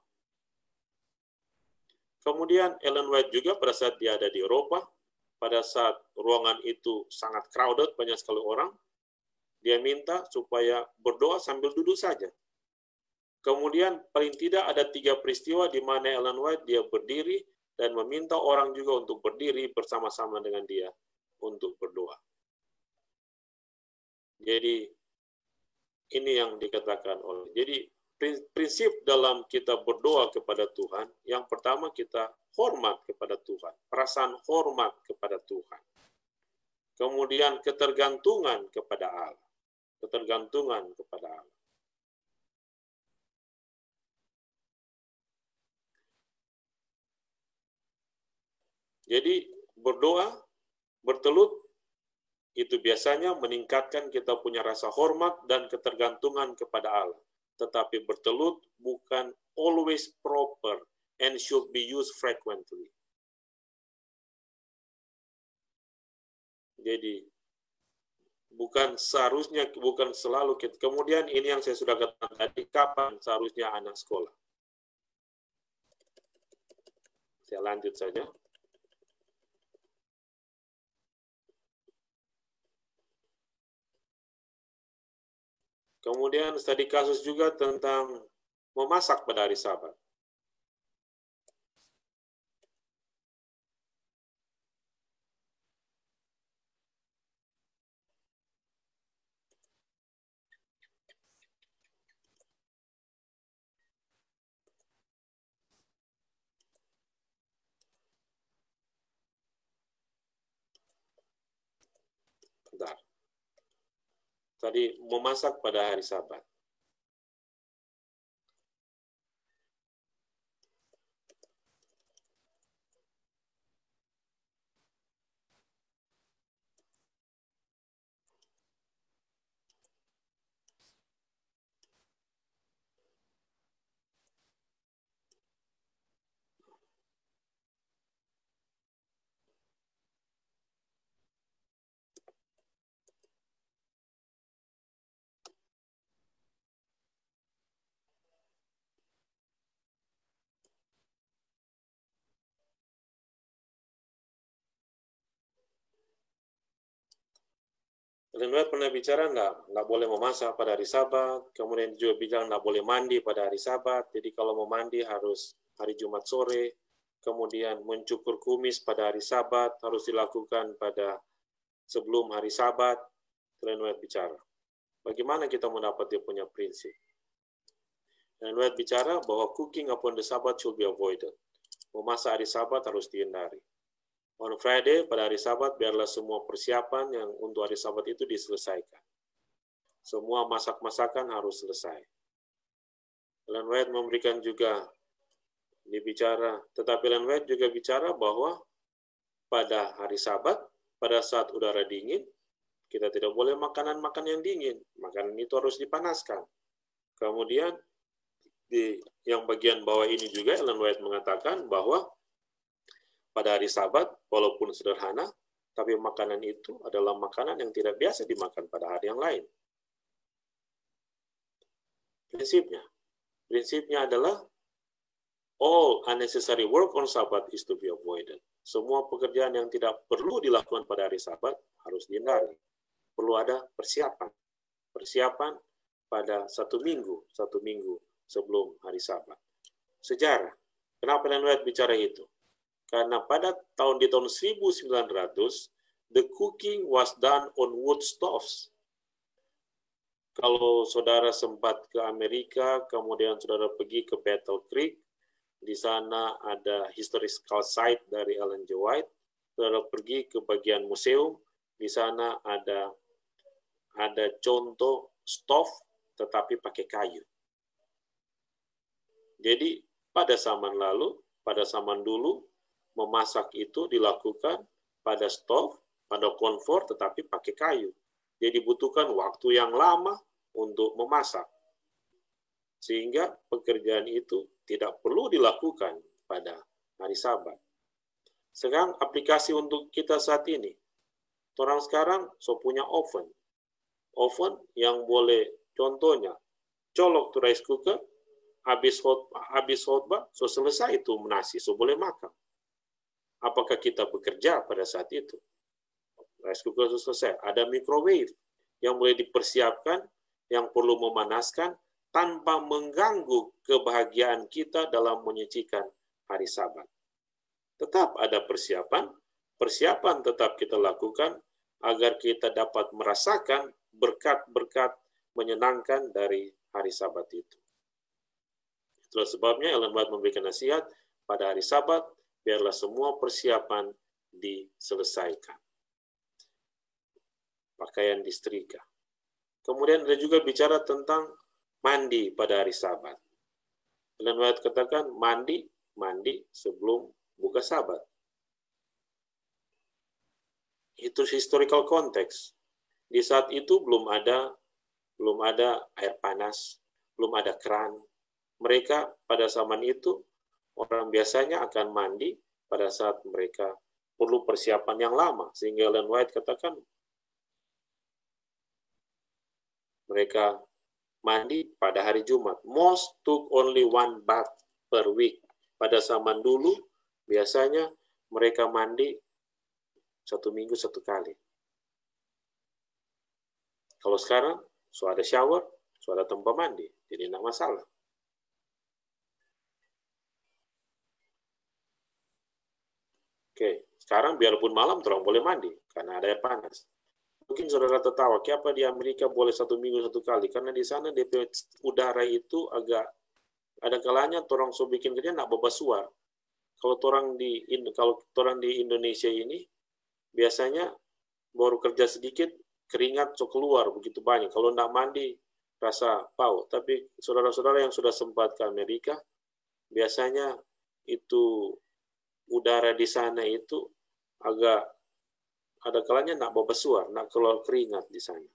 Speaker 1: Kemudian Ellen White juga pada saat dia ada di Eropa, pada saat ruangan itu sangat crowded, banyak sekali orang, dia minta supaya berdoa sambil duduk saja. Kemudian paling tidak ada 3 peristiwa di mana Ellen White dia berdiri dan meminta orang juga untuk berdiri bersama-sama dengan dia untuk berdoa. Jadi ini yang dikatakan oleh. Jadi prinsip dalam kita berdoa kepada Tuhan, yang pertama kita hormat kepada Tuhan, perasaan hormat kepada Tuhan. Kemudian ketergantungan kepada Allah. Ketergantungan kepada Allah. Jadi berdoa, bertelut, itu biasanya meningkatkan kita punya rasa hormat dan ketergantungan kepada Allah. Tetapi bertelut bukan always proper and should be used frequently. Jadi bukan seharusnya, bukan selalu. Kemudian ini yang saya sudah katakan tadi, kapan seharusnya anak sekolah. Saya lanjut saja. Kemudian studi kasus juga tentang memasak pada hari Sabat. Bentar. Tadi memasak pada hari Sabat. Ellen White pernah bicara nggak boleh memasak pada hari Sabat, kemudian juga bilang nggak boleh mandi pada hari Sabat, jadi kalau mau mandi harus hari Jumat sore, kemudian mencukur kumis pada hari Sabat harus dilakukan pada sebelum hari Sabat. Ellen White bicara, bagaimana kita mendapat dia punya prinsip? Ellen White bicara bahwa cooking upon the Sabbath should be avoided. Memasak hari Sabat harus dihindari. On Friday, pada hari Sabat, biarlah semua persiapan yang untuk hari Sabat itu diselesaikan. Semua masak-masakan harus selesai. Ellen White memberikan juga dibicara, tetapi Ellen White juga bicara bahwa pada hari Sabat, pada saat udara dingin, kita tidak boleh makan yang dingin. Makanan itu harus dipanaskan. Kemudian, di yang bagian bawah ini juga Ellen White mengatakan bahwa pada hari Sabat, walaupun sederhana, tapi makanan itu adalah makanan yang tidak biasa dimakan pada hari yang lain. Prinsipnya adalah all unnecessary work on Sabbath is to be avoided. Semua pekerjaan yang tidak perlu dilakukan pada hari Sabat harus dihindari. Perlu ada persiapan pada satu minggu sebelum hari Sabat. Sejarah. Kenapa Ellen White bicara itu? Karena pada tahun 1900, the cooking was done on wood stoves. Kalau saudara sempat ke Amerika, kemudian saudara pergi ke Battle Creek, di sana ada historical site dari Ellen G. White, saudara pergi ke bagian museum, di sana ada contoh stove, tetapi pakai kayu. Jadi pada zaman dulu, memasak itu dilakukan pada stove, pada kompor, tetapi pakai kayu. Jadi dibutuhkan waktu yang lama untuk memasak. Sehingga pekerjaan itu tidak perlu dilakukan pada hari Sabat. Sekarang aplikasi untuk kita saat ini, orang sekarang punya oven yang boleh, contohnya colok tuh rice cooker, habis khotbah, selesai itu nasi, boleh makan. Apakah kita bekerja pada saat itu? Rice cooker selesai, ada microwave yang boleh dipersiapkan, yang perlu memanaskan tanpa mengganggu kebahagiaan kita dalam menyucikan hari Sabat. Tetap ada persiapan tetap kita lakukan agar kita dapat merasakan berkat-berkat menyenangkan dari hari Sabat itu. Itulah sebabnya Ellen White memberikan nasihat pada hari Sabat, biarlah semua persiapan diselesaikan. Pakaian disetrika. Kemudian ada juga bicara tentang mandi pada hari Sabat. Ellen White katakan mandi sebelum buka Sabat. Itu historical context. Di saat itu belum ada air panas, belum ada keran. Mereka pada zaman itu orang biasanya akan mandi pada saat mereka perlu persiapan yang lama, sehingga Ellen White katakan mereka mandi pada hari Jumat. Most took only one bath per week. Pada zaman dulu biasanya mereka mandi 1 minggu 1 kali. Kalau sekarang, ada shower, ada tempat mandi, jadi tidak masalah. Oke, sekarang biarpun malam, orang boleh mandi, karena ada air panas. Mungkin saudara tertawa, kenapa di Amerika boleh 1 minggu 1 kali? Karena di sana DP udara itu agak, ada kalanya orang bikin kerja nak berbasuar. Kalau orang di Indonesia ini, biasanya baru kerja sedikit, keringat keluar begitu banyak. Kalau tidak mandi, rasa bau. Tapi saudara-saudara yang sudah sempat ke Amerika, biasanya itu udara di sana itu agak, ada kalanya nak berbesuar, nak keluar keringat di sana.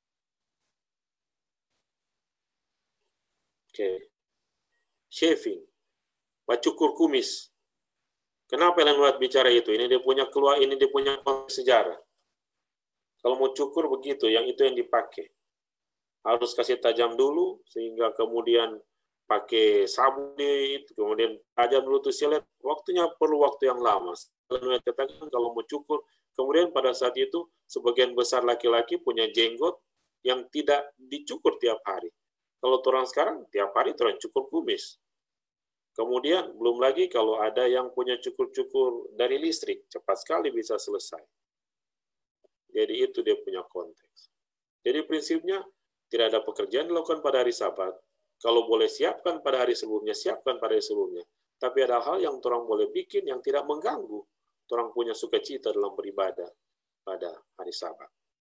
Speaker 1: Oke. Shaving. Cukur kumis. Kenapa Ellen White bicara itu? Ini dia punya sejarah. Kalau mau cukur begitu, yang itu yang dipakai. Harus kasih tajam dulu, sehingga kemudian pakai sabun itu, kemudian tajam dulu tuh silet. Waktunya perlu waktu yang lama. Ellen White katakan kalau mau cukur, kemudian pada saat itu, sebagian besar laki-laki punya jenggot yang tidak dicukur tiap hari. Kalau orang sekarang, tiap hari orang cukur kumis. Kemudian, belum lagi kalau ada yang punya cukur-cukur dari listrik, cepat sekali bisa selesai. Jadi itu dia punya konteks. Jadi prinsipnya, tidak ada pekerjaan dilakukan pada hari Sabat. Kalau boleh siapkan pada hari sebelumnya, siapkan pada hari sebelumnya. Tapi ada hal yang orang boleh bikin yang tidak mengganggu. Orang punya sukacita dalam beribadah pada hari Sabat.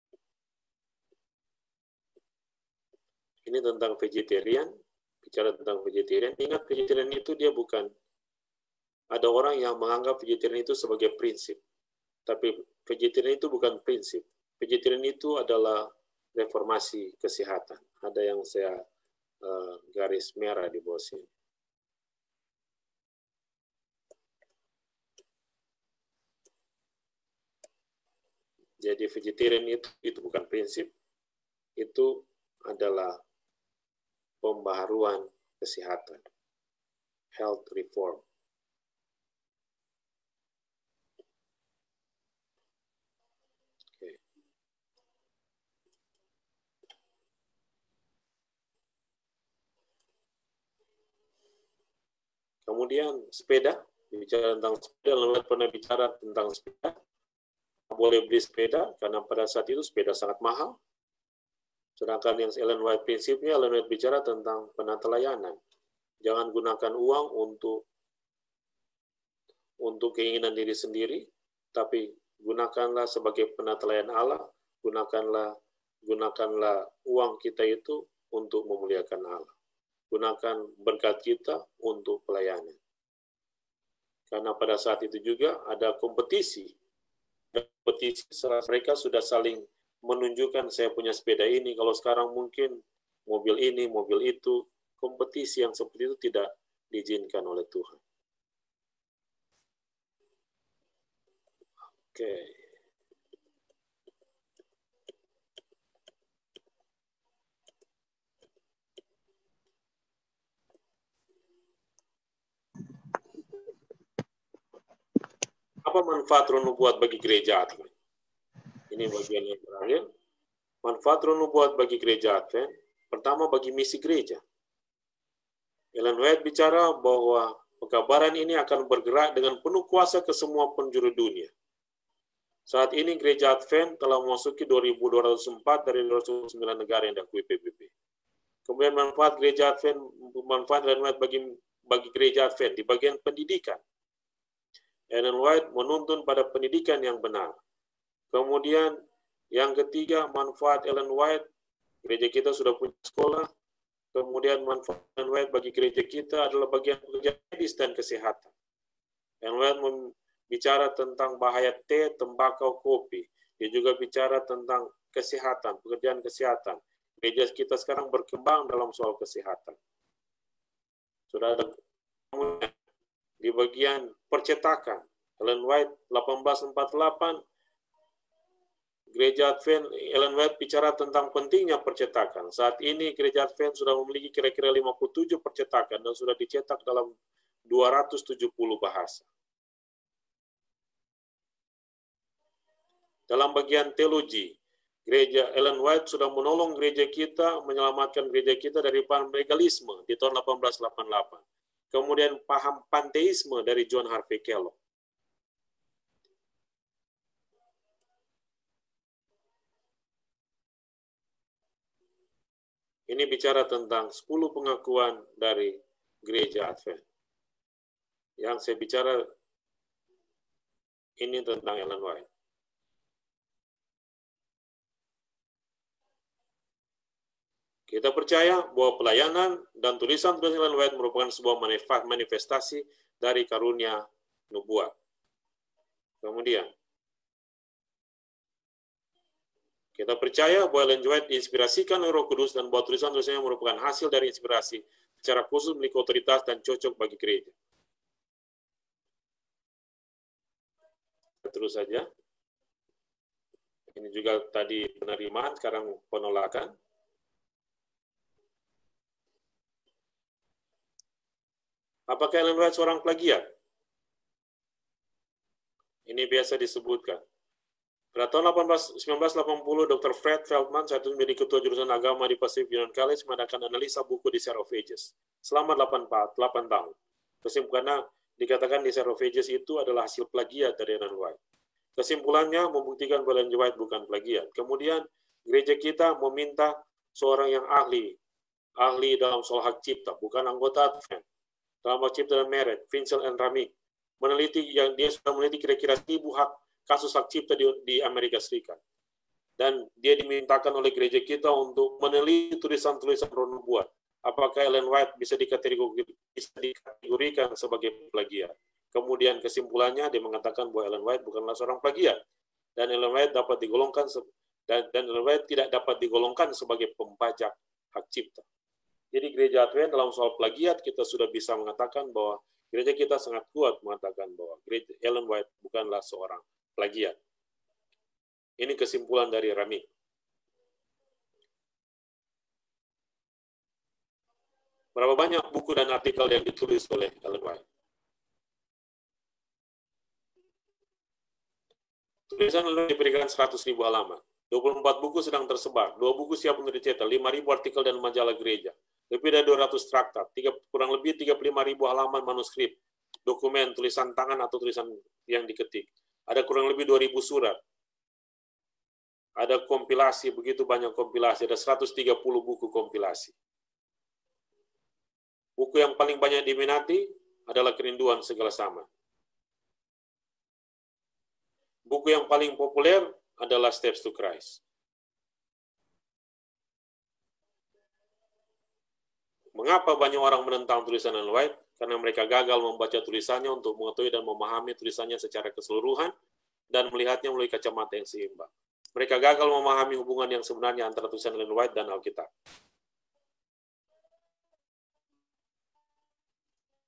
Speaker 1: Ini tentang vegetarian. Bicara tentang vegetarian, ingat vegetarian itu dia bukan, ada orang yang menganggap vegetarian itu sebagai prinsip. Tapi vegetarian itu bukan prinsip. Vegetarian itu adalah reformasi kesehatan. Ada yang saya garis merah di bawah sini. Jadi vegetarian itu bukan prinsip, itu adalah pembaharuan kesehatan, health reform. Okay. Kemudian sepeda, bicara tentang sepeda, Ellen pernah bicara tentang sepeda. Boleh beli sepeda karena pada saat itu sepeda sangat mahal. Sedangkan yang Ellen White prinsipnya, Ellen White bicara tentang penata layanan. Jangan gunakan uang untuk keinginan diri sendiri, tapi gunakanlah sebagai penata layanan Allah, gunakanlah uang kita itu untuk memuliakan Allah. Gunakan berkat kita untuk pelayanan. Karena pada saat itu juga ada kompetisi. Mereka sudah saling menunjukkan saya punya sepeda ini, kalau sekarang mungkin mobil ini, mobil itu, kompetisi yang seperti itu diizinkan oleh Tuhan. Oke. Apa manfaat roh nubuat bagi gereja Advent? Ini bagian yang terakhir. Manfaat roh nubuat bagi gereja Advent, pertama bagi misi gereja. Ellen White bicara bahwa pekabaran ini akan bergerak dengan penuh kuasa ke semua penjuru dunia. Saat ini gereja Advent telah memasuki 2.204 dari 209 negara yang diakui PBB. Kemudian manfaat gereja Advent, manfaat Ellen White bagi gereja Advent di bagian pendidikan. Ellen White menuntun pada pendidikan yang benar. Kemudian yang ketiga, manfaat Ellen White, gereja kita sudah punya sekolah. Kemudian manfaat Ellen White bagi gereja kita adalah bagian pekerjaan medis dan kesehatan. Ellen White bicara tentang bahaya teh, tembakau, kopi. Dia juga bicara tentang kesehatan, pekerjaan kesehatan. Gereja kita sekarang berkembang dalam soal kesehatan. Sudah ada di bagian percetakan. Ellen White 1848, Gereja Advent, Ellen White bicara tentang pentingnya percetakan. Saat ini Gereja Advent sudah memiliki kira-kira 57 percetakan dan sudah dicetak dalam 270 bahasa. Dalam bagian teologi, Gereja Ellen White sudah menolong gereja kita, menyelamatkan gereja kita dari paham legalisme di tahun 1888. Kemudian paham panteisme dari John Harvey Kellogg. Ini bicara tentang 10 pengakuan dari gereja Advent. Yang saya bicara ini tentang Ellen White. Kita percaya bahwa pelayanan dan tulisan-tulisan Ellen White merupakan sebuah manifestasi dari karunia nubuat. Kemudian, kita percaya bahwa Ellen White diinspirasikan oleh Roh Kudus dan bahwa tulisan-tulisannya merupakan hasil dari inspirasi secara khusus memiliki otoritas dan cocok bagi gereja. Terus saja. Ini juga tadi penerimaan, sekarang penolakan. Apakah Ellen White seorang plagiat? Ini biasa disebutkan. Pada tahun 1980, Dr. Fred Feldman, saat itu menjadi ketua jurusan agama di Pacific Union College, mengadakan analisa buku The Share of Ages selama 8 tahun. Kesimpulannya dikatakan The Share of Ages itu adalah hasil plagiat dari Ellen White. Kesimpulannya membuktikan bahwa Ellen White bukan plagiat. Kemudian gereja kita meminta seorang yang ahli dalam soal hak cipta, bukan anggota Advent. Dalam hak cipta dan merek, Vincent N. Ramick, dia sudah meneliti kira-kira 1.000 kasus hak cipta di Amerika Serikat. Dan dia dimintakan oleh gereja kita untuk meneliti tulisan-tulisan roh nubuat. Apakah Ellen White bisa dikategorikan sebagai plagiat? Kemudian kesimpulannya dia mengatakan bahwa Ellen White bukanlah seorang plagiat. Dan Ellen White tidak dapat digolongkan sebagai pembajak hak cipta. Jadi gereja Advent dalam soal plagiat kita sudah bisa mengatakan bahwa gereja kita sangat kuat mengatakan bahwa Ellen White bukanlah seorang plagiat. Ini kesimpulan dari Ramick. Berapa banyak buku dan artikel yang ditulis oleh Ellen White? Tulisan Ellen diberikan 100.000 halaman. 24 buku sedang tersebar. 2 buku siap untuk dicetak. 5.000 artikel dan majalah gereja. Lebih dari 200 traktat. Kurang lebih 35.000 halaman manuskrip. Dokumen, tulisan tangan atau tulisan yang diketik. Ada kurang lebih 2.000 surat. Ada kompilasi, begitu banyak kompilasi. Ada 130 buku kompilasi. Buku yang paling banyak diminati adalah Kerinduan Segala Sama. Buku yang paling populer adalah Steps to Christ. Mengapa banyak orang menentang tulisan Ellen White? Karena mereka gagal membaca tulisannya untuk mengetahui dan memahami tulisannya secara keseluruhan dan melihatnya melalui kacamata yang seimbang. Mereka gagal memahami hubungan yang sebenarnya antara tulisan Ellen White dan Alkitab.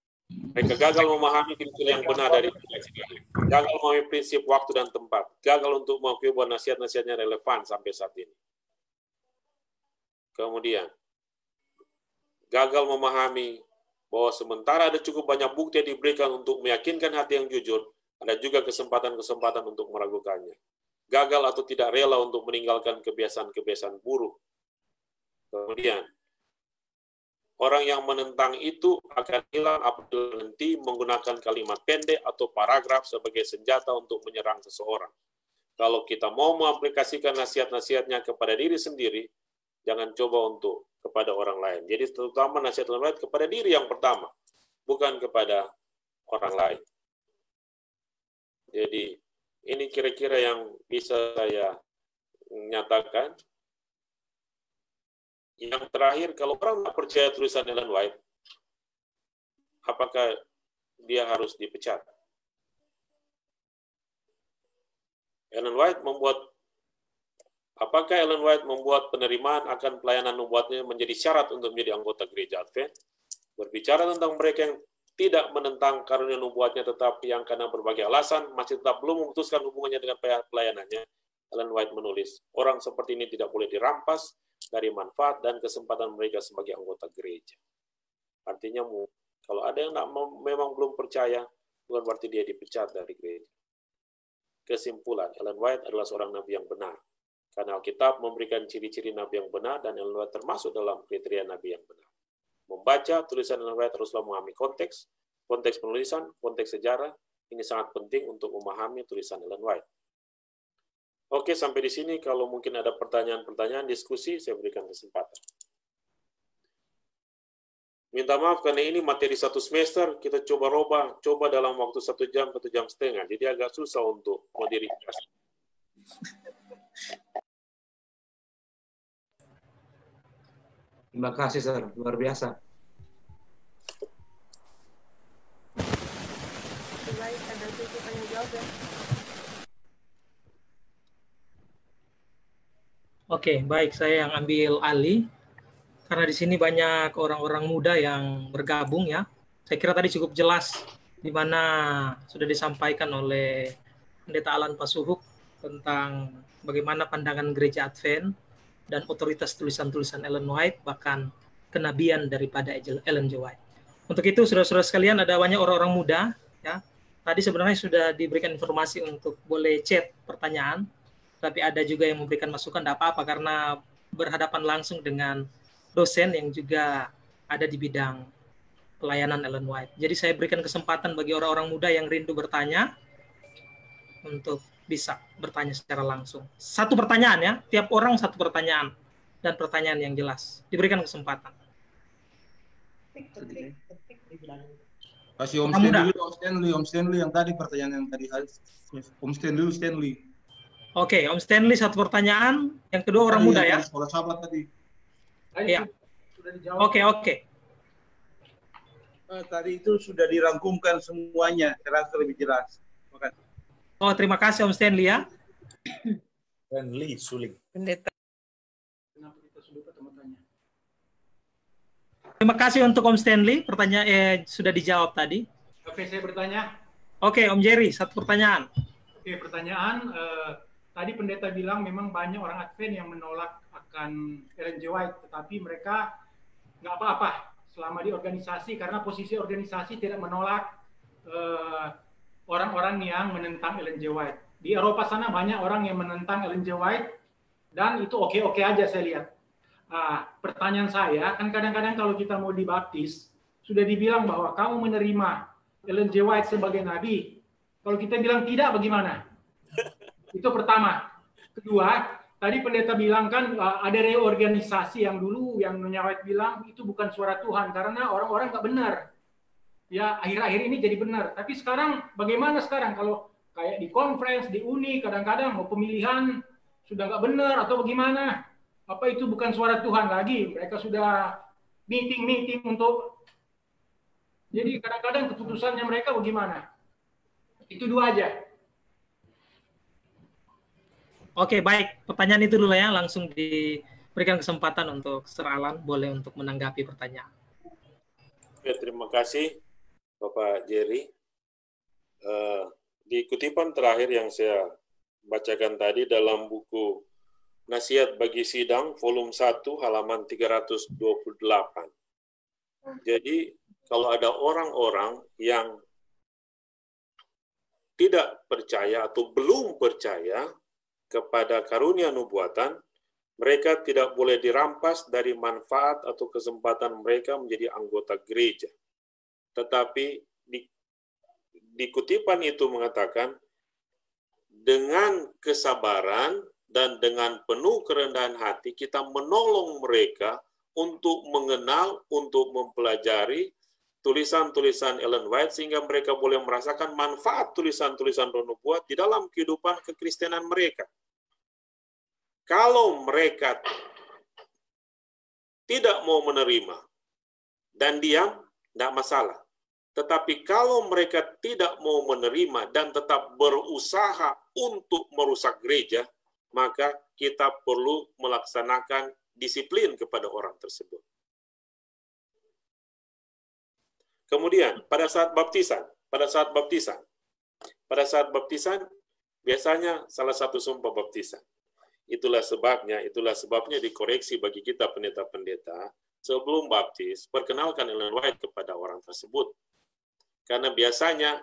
Speaker 1: Mereka gagal memahami prinsip yang benar dari Pancasila. Gagal memahami prinsip waktu dan tempat. Gagal untuk mengakui bahwa nasihat-nasihatnya relevan sampai saat ini. Kemudian, gagal memahami bahwa sementara ada cukup banyak bukti yang diberikan untuk meyakinkan hati yang jujur, ada juga kesempatan-kesempatan untuk meragukannya. Gagal atau tidak rela untuk meninggalkan kebiasaan-kebiasaan buruk. Kemudian, orang yang menentang itu akan hilang apabila nanti menggunakan kalimat pendek atau paragraf sebagai senjata untuk menyerang seseorang. Kalau kita mau mengaplikasikan nasihat-nasihatnya kepada diri sendiri, jangan coba untuk kepada orang lain. Jadi terutama nasihat orang lain kepada diri yang pertama, bukan kepada orang lain. Jadi ini kira-kira yang bisa saya nyatakan. Yang terakhir, kalau orang tidak percaya tulisan Ellen White, apakah dia harus dipecat? Apakah Ellen White membuat penerimaan akan pelayanan nubuatnya menjadi syarat untuk menjadi anggota gereja Advent? Berbicara tentang mereka yang tidak menentang karunia nubuatnya, tetapi yang karena berbagai alasan masih tetap belum memutuskan hubungannya dengan pelayanannya, Ellen White menulis, orang seperti ini tidak boleh dirampas dari manfaat dan kesempatan mereka sebagai anggota gereja. Artinya, kalau ada yang memang belum percaya, bukan berarti dia dipecat dari gereja. Kesimpulan, Ellen White adalah seorang nabi yang benar. Karena Alkitab memberikan ciri-ciri nabi yang benar, dan Ellen White termasuk dalam kriteria nabi yang benar. Membaca tulisan Ellen White haruslah memahami konteks penulisan, konteks sejarah. Ini sangat penting untuk memahami tulisan Ellen White. Oke, sampai di sini. Kalau mungkin ada pertanyaan-pertanyaan, diskusi, saya berikan kesempatan. Minta maaf karena ini materi 1 semester, kita coba dalam waktu 1 jam, 1 jam setengah. Jadi agak susah untuk modifikasi.
Speaker 6: Terima kasih, Sir. Luar biasa.
Speaker 3: Baik, ada sesi tanya jawab ya.
Speaker 2: Oke, baik, saya yang ambil alih. Karena di sini banyak orang-orang muda yang bergabung ya. Saya kira tadi cukup jelas di mana sudah disampaikan oleh Pendeta Alan Pasuhuk tentang bagaimana pandangan gereja Advent dan otoritas tulisan-tulisan Ellen White, bahkan kenabian daripada Ellen G. White. Untuk itu, saudara-saudara sekalian, ada banyak orang-orang muda ya. Tadi sebenarnya sudah diberikan informasi untuk boleh chat pertanyaan, tapi ada juga yang memberikan masukan, tidak apa-apa karena berhadapan langsung dengan dosen yang juga ada di bidang pelayanan Ellen White. Jadi saya berikan kesempatan bagi orang-orang muda yang rindu bertanya untuk bisa bertanya secara langsung. 1 pertanyaan ya, tiap orang 1 pertanyaan dan pertanyaan yang jelas. Diberikan kesempatan.
Speaker 9: Kasih Om Stanley yang tadi pertanyaan yang tadi. Om Stanley.
Speaker 2: Oke, Om Stanley 1 pertanyaan, yang kedua orang muda ya.
Speaker 9: Sekolah sahabat tadi.
Speaker 2: Iya. Oke.
Speaker 8: Tadi itu sudah dirangkumkan semuanya, terasa lebih jelas. Terima kasih.
Speaker 2: Oh, terima kasih Om Stanley ya.
Speaker 10: Stanley Suling.
Speaker 2: Pendeta. Terima kasih untuk Om Stanley, pertanyaan sudah dijawab tadi.
Speaker 11: Oke, saya bertanya.
Speaker 2: Oke, Om Jerry, 1 pertanyaan.
Speaker 11: Oke, pertanyaan. Tadi pendeta bilang memang banyak orang Advent yang menolak akan Ellen G. White, tetapi mereka nggak apa-apa selama di organisasi, karena posisi organisasi tidak menolak orang-orang yang menentang Ellen G. White. Di Eropa sana banyak orang yang menentang Ellen G. White, dan itu oke-oke aja saya lihat. Pertanyaan saya, kan kadang-kadang kalau kita mau dibaptis, sudah dibilang bahwa kamu menerima Ellen G. White sebagai nabi. Kalau kita bilang tidak, bagaimana? Itu pertama. Kedua, tadi pendeta bilang kan ada reorganisasi yang dulu yang Nyonya White bilang itu bukan suara Tuhan karena orang-orang nggak benar. Ya akhir-akhir ini jadi benar. Tapi sekarang bagaimana sekarang kalau kayak di conference, di uni kadang-kadang mau pemilihan sudah nggak benar atau bagaimana? Apa itu bukan suara Tuhan lagi? Mereka sudah meeting untuk. Jadi kadang-kadang keputusannya mereka bagaimana? Itu 2 aja.
Speaker 2: Oke, baik. Pertanyaan itu dulu ya. Langsung diberikan kesempatan untuk Sir Alan boleh untuk menanggapi pertanyaan.
Speaker 1: Oke, terima kasih. Bapak Jerry. Di kutipan terakhir yang saya bacakan tadi dalam buku Nasihat Bagi Sidang, volume 1, halaman 328. Jadi, kalau ada orang-orang yang tidak percaya atau belum percaya kepada karunia nubuatan, mereka tidak boleh dirampas dari manfaat atau kesempatan mereka menjadi anggota gereja. Tetapi di kutipan itu mengatakan, dengan kesabaran dan dengan penuh kerendahan hati, kita menolong mereka untuk mengenal, untuk mempelajari tulisan-tulisan Ellen White, sehingga mereka boleh merasakan manfaat tulisan-tulisan Roh Nubuat di dalam kehidupan kekristenan mereka. Kalau mereka tidak mau menerima dan diam, tidak masalah. Tetapi kalau mereka tidak mau menerima dan tetap berusaha untuk merusak gereja, maka kita perlu melaksanakan disiplin kepada orang tersebut. Kemudian, pada saat baptisan, biasanya salah satu sumpah baptisan. Itulah sebabnya dikoreksi bagi kita pendeta-pendeta, sebelum baptis, perkenalkan Ellen White kepada orang tersebut. Karena biasanya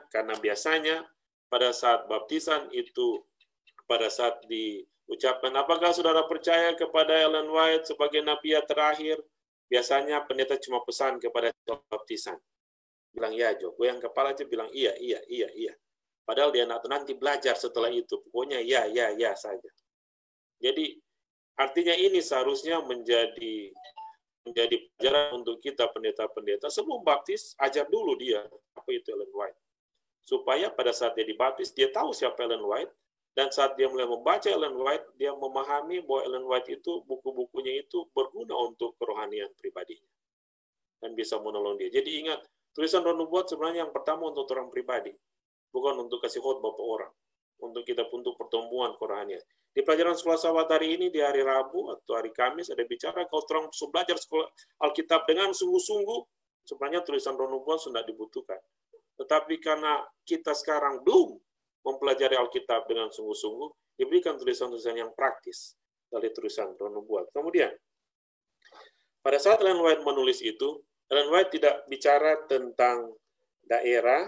Speaker 1: pada saat baptisan itu, pada saat diucapkan, apakah saudara percaya kepada Ellen White sebagai nabi terakhir? Biasanya pendeta cuma pesan kepada baptisan. Bilang, ya Jo, goyang kepala aja bilang, iya. Padahal dia nanti belajar setelah itu, pokoknya ya saja. Jadi, artinya ini seharusnya menjadi pelajaran untuk kita pendeta-pendeta. Sebelum baptis, ajar dulu dia apa itu Ellen White. Supaya pada saat dia dibaptis, dia tahu siapa Ellen White, dan saat dia mulai membaca Ellen White, dia memahami bahwa Ellen White itu, buku-bukunya itu berguna untuk kerohanian pribadinya. Dan bisa menolong dia. Jadi ingat, tulisan Roh Nubuat sebenarnya yang pertama untuk orang pribadi. Bukan untuk kasih khotbah ke orang. Untuk kita untuk pertemuan kerohanian. Di pelajaran sekolah sahabat hari ini, di hari Rabu atau hari Kamis, ada bicara kalau orang belajar sekolah Alkitab dengan sungguh-sungguh, sebenarnya tulisan Roh Nubuat sudah dibutuhkan. Tetapi karena kita sekarang belum mempelajari Alkitab dengan sungguh-sungguh, diberikan tulisan-tulisan yang praktis dari tulisan Roh Nubuat. Kemudian, pada saat Ellen White menulis itu, Ellen White tidak bicara tentang daerah,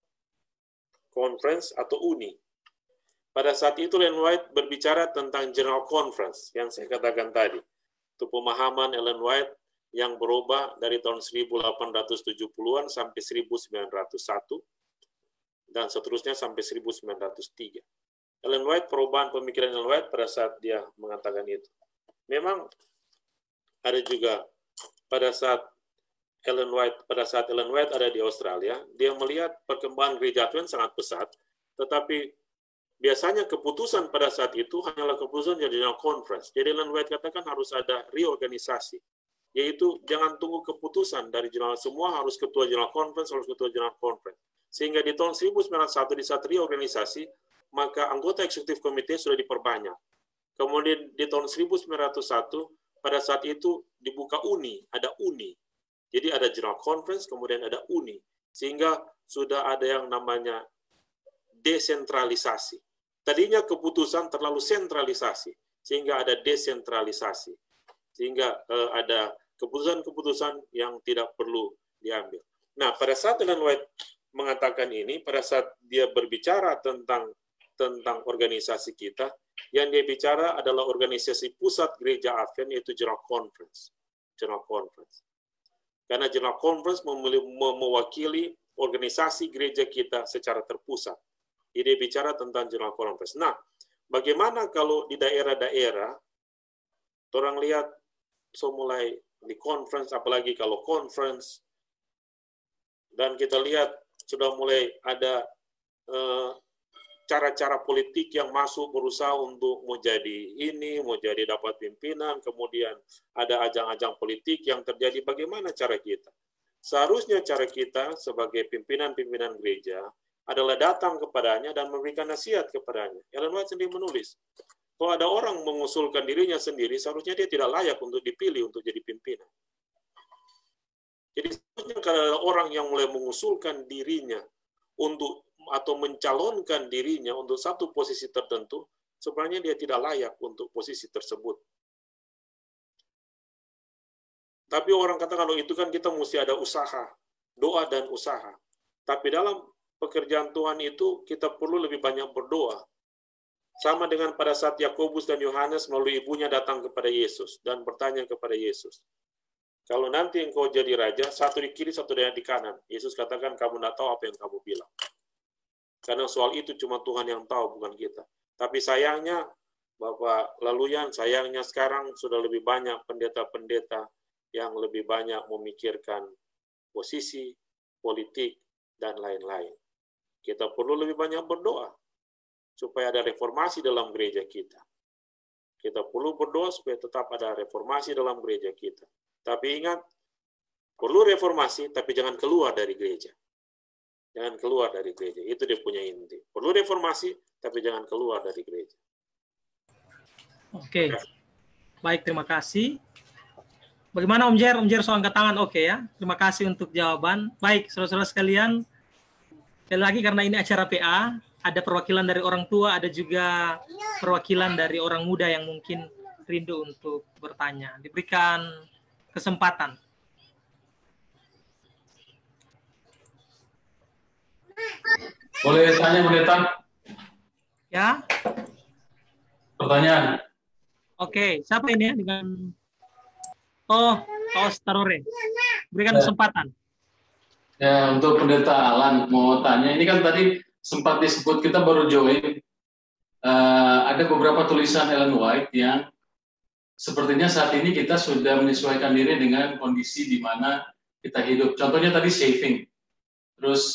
Speaker 1: conference, atau uni. Pada saat itu Ellen White berbicara tentang General Conference yang saya katakan tadi. Itu pemahaman Ellen White yang berubah dari tahun 1870-an sampai 1901 dan seterusnya sampai 1903. Ellen White, perubahan pemikiran Ellen White pada saat dia mengatakan itu. Memang ada juga pada saat Ellen White ada di Australia, dia melihat perkembangan gereja Advent sangat pesat, tetapi biasanya keputusan pada saat itu hanyalah keputusan dari General Conference. Jadi Ellen White katakan harus ada reorganisasi, yaitu jangan tunggu keputusan dari General, semua harus ketua General Conference, Sehingga di tahun 1901 di saat reorganisasi, maka anggota eksekutif komite sudah diperbanyak. Kemudian di tahun 1901, pada saat itu dibuka uni, ada uni. Jadi ada General Conference, kemudian ada uni. Sehingga sudah ada yang namanya desentralisasi. Tadinya keputusan terlalu sentralisasi, sehingga ada desentralisasi. Sehingga ada keputusan-keputusan yang tidak perlu diambil. Nah, pada saat Ellen White mengatakan ini, pada saat dia berbicara tentang organisasi kita, yang dia bicara adalah organisasi pusat gereja Advent, yaitu General Conference. Karena General Conference mewakili organisasi gereja kita secara terpusat. Dia bicara tentang General Conference. Nah, bagaimana kalau di daerah-daerah, orang lihat, mulai di conference, apalagi kalau conference, dan kita lihat sudah mulai ada cara-cara politik yang masuk berusaha untuk mau jadi ini, mau jadi dapat pimpinan, kemudian ada ajang-ajang politik yang terjadi. Bagaimana cara kita? Seharusnya cara kita sebagai pimpinan-pimpinan gereja adalah datang kepadanya dan memberikan nasihat kepadanya. Ellen White sendiri menulis, kalau ada orang mengusulkan dirinya sendiri, seharusnya dia tidak layak untuk dipilih untuk jadi pimpinan. Jadi sebenarnya kalau ada orang yang mulai mengusulkan dirinya untuk atau mencalonkan dirinya untuk satu posisi tertentu, sebenarnya dia tidak layak untuk posisi tersebut. Tapi orang katakan, kalau itu kan kita mesti ada usaha, doa dan usaha. Tapi dalam pekerjaan Tuhan itu kita perlu lebih banyak berdoa. Sama dengan pada saat Yakobus dan Yohanes melalui ibunya datang kepada Yesus dan bertanya kepada Yesus, kalau nanti engkau jadi raja, satu di kiri, satu di kanan. Yesus katakan, kamu tidak tahu apa yang kamu bilang. Karena soal itu cuma Tuhan yang tahu, bukan kita. Tapi sayangnya, Bapak Laluyan, sayangnya sekarang sudah lebih banyak pendeta-pendeta yang lebih banyak memikirkan posisi, politik, dan lain-lain. Kita perlu lebih banyak berdoa supaya ada reformasi dalam gereja kita. Kita perlu berdoa supaya tetap ada reformasi dalam gereja kita. Tapi ingat, perlu reformasi, tapi jangan keluar dari gereja. Jangan keluar dari gereja. Itu dia punya inti. Perlu reformasi, tapi jangan keluar dari gereja.
Speaker 2: Oke. Baik, terima kasih. Bagaimana Om Jer? Om Jer soal angkat tangan, oke ya. Terima kasih untuk jawaban. Baik, saudara-saudara sekalian. Sekali lagi karena ini acara PA, ada perwakilan dari orang tua, ada juga perwakilan dari orang muda yang mungkin rindu untuk bertanya. Diberikan kesempatan.
Speaker 12: Boleh tanya, pendeta?
Speaker 2: Ya.
Speaker 12: Pertanyaan.
Speaker 2: Oke, siapa ini ya dengan Paus Tarore? Berikan kesempatan.
Speaker 12: Ya, untuk pendeta Alan mau tanya, ini kan tadi sempat disebut, kita baru join, ada beberapa tulisan Ellen White yang sepertinya saat ini kita sudah menyesuaikan diri dengan kondisi di mana kita hidup. Contohnya tadi saving, terus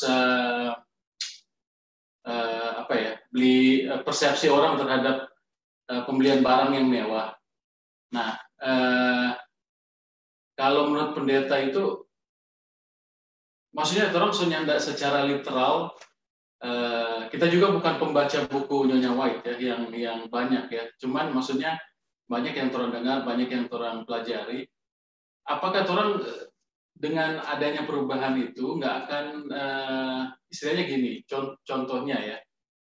Speaker 12: beli persepsi orang terhadap pembelian barang yang mewah. Nah, kalau menurut pendeta itu, maksudnya orang nyanda secara literal. Kita juga bukan pembaca buku Nyonya White ya, yang banyak ya. Cuman maksudnya banyak yang orang dengar, banyak yang orang pelajari. Apakah orang dengan adanya perubahan itu nggak akan istilahnya gini? Contohnya ya,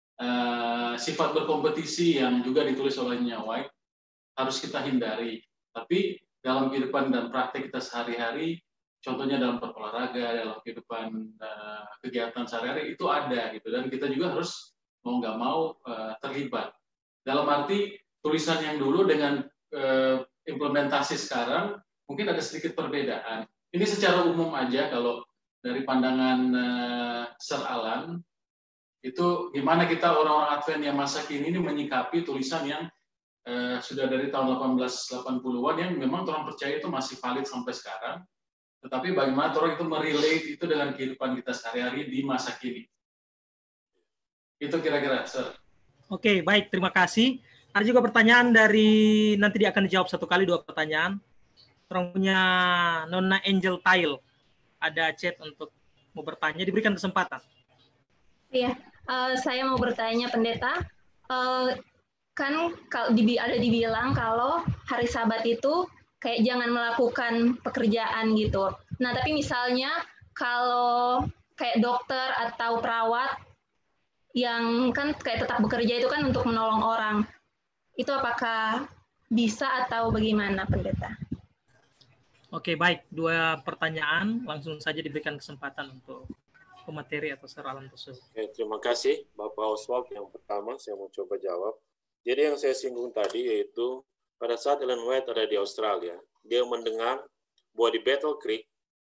Speaker 12: sifat berkompetisi yang juga ditulis oleh Nyonya White harus kita hindari. Tapi dalam kehidupan dan praktek kita sehari-hari, contohnya dalam berolahraga, dalam kehidupan kegiatan sehari-hari itu ada gitu, dan kita juga harus mau nggak mau terlibat. Dalam arti tulisan yang dulu dengan implementasi sekarang mungkin ada sedikit perbedaan. Ini secara umum aja kalau dari pandangan Sir Alan, itu gimana kita orang-orang Advent yang masa kini ini menyikapi tulisan yang sudah dari tahun 1880-an yang memang orang percaya itu masih valid sampai sekarang. Tetapi bagaimana orang itu merelate itu dengan kehidupan kita sehari-hari di masa kini. Itu kira-kira, Sir.
Speaker 2: Oke, baik. Terima kasih. Ada juga pertanyaan dari, nanti dia akan dijawab satu kali 2 pertanyaan. Orang punya Nona Angel Tile. Ada chat untuk mau bertanya, diberikan kesempatan.
Speaker 13: Iya, saya mau bertanya pendeta. Kan ada dibilang kalau hari Sabat itu kayak jangan melakukan pekerjaan gitu. Nah, tapi misalnya kalau kayak dokter atau perawat yang kan kayak tetap bekerja itu kan untuk menolong orang. Itu apakah bisa atau bagaimana, pendeta?
Speaker 2: Oke, baik. 2 pertanyaan, langsung saja diberikan kesempatan untuk pemateri atau seralan tersebut.
Speaker 1: Oke, terima kasih Bapak Oswald. Yang pertama saya mau coba jawab. Jadi yang saya singgung tadi yaitu pada saat Ellen White ada di Australia, dia mendengar bahwa di Battle Creek,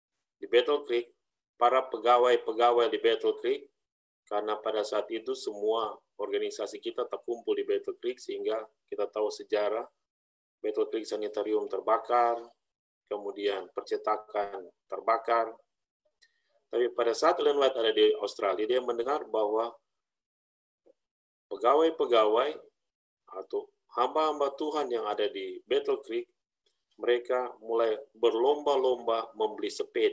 Speaker 1: para pegawai-pegawai di Battle Creek, karena pada saat itu semua organisasi kita terkumpul di Battle Creek, sehingga kita tahu sejarah Battle Creek Sanitarium terbakar, kemudian percetakan terbakar. Tapi pada saat Ellen White ada di Australia, dia mendengar bahwa pegawai-pegawai atau hamba-hamba Tuhan yang ada di Battle Creek, mereka mulai berlomba-lomba membeli sepeda.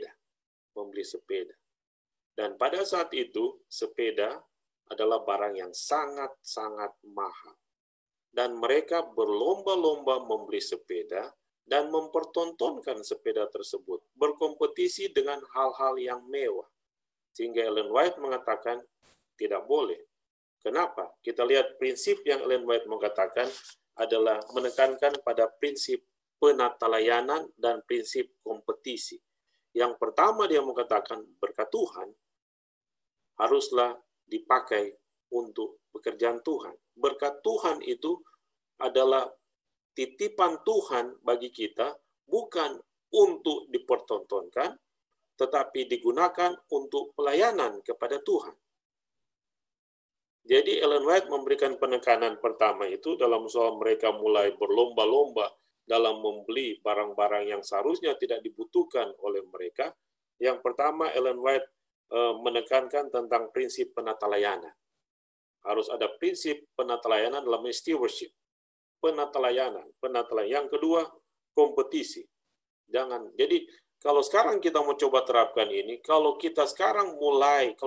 Speaker 1: Dan pada saat itu, sepeda adalah barang yang sangat-sangat mahal. Dan mereka berlomba-lomba membeli sepeda, dan mempertontonkan sepeda tersebut, berkompetisi dengan hal-hal yang mewah. Sehingga Ellen White mengatakan tidak boleh. Kenapa? Kita lihat prinsip yang Ellen White mengatakan adalah menekankan pada prinsip penatalayanan dan prinsip kompetisi. Yang pertama dia mengatakan berkat Tuhan haruslah dipakai untuk pekerjaan Tuhan. Berkat Tuhan itu adalah titipan Tuhan bagi kita, bukan untuk dipertontonkan, tetapi digunakan untuk pelayanan kepada Tuhan. Jadi Ellen White memberikan penekanan pertama itu dalam soal mereka mulai berlomba-lomba dalam membeli barang-barang yang seharusnya tidak dibutuhkan oleh mereka. Yang pertama, Ellen White menekankan tentang prinsip penatalayanan. Harus ada prinsip penatalayanan dalam stewardship. Penatalayanan. Yang kedua, kompetisi. Jadi kalau sekarang kita mau coba terapkan ini, kalau kita sekarang mulai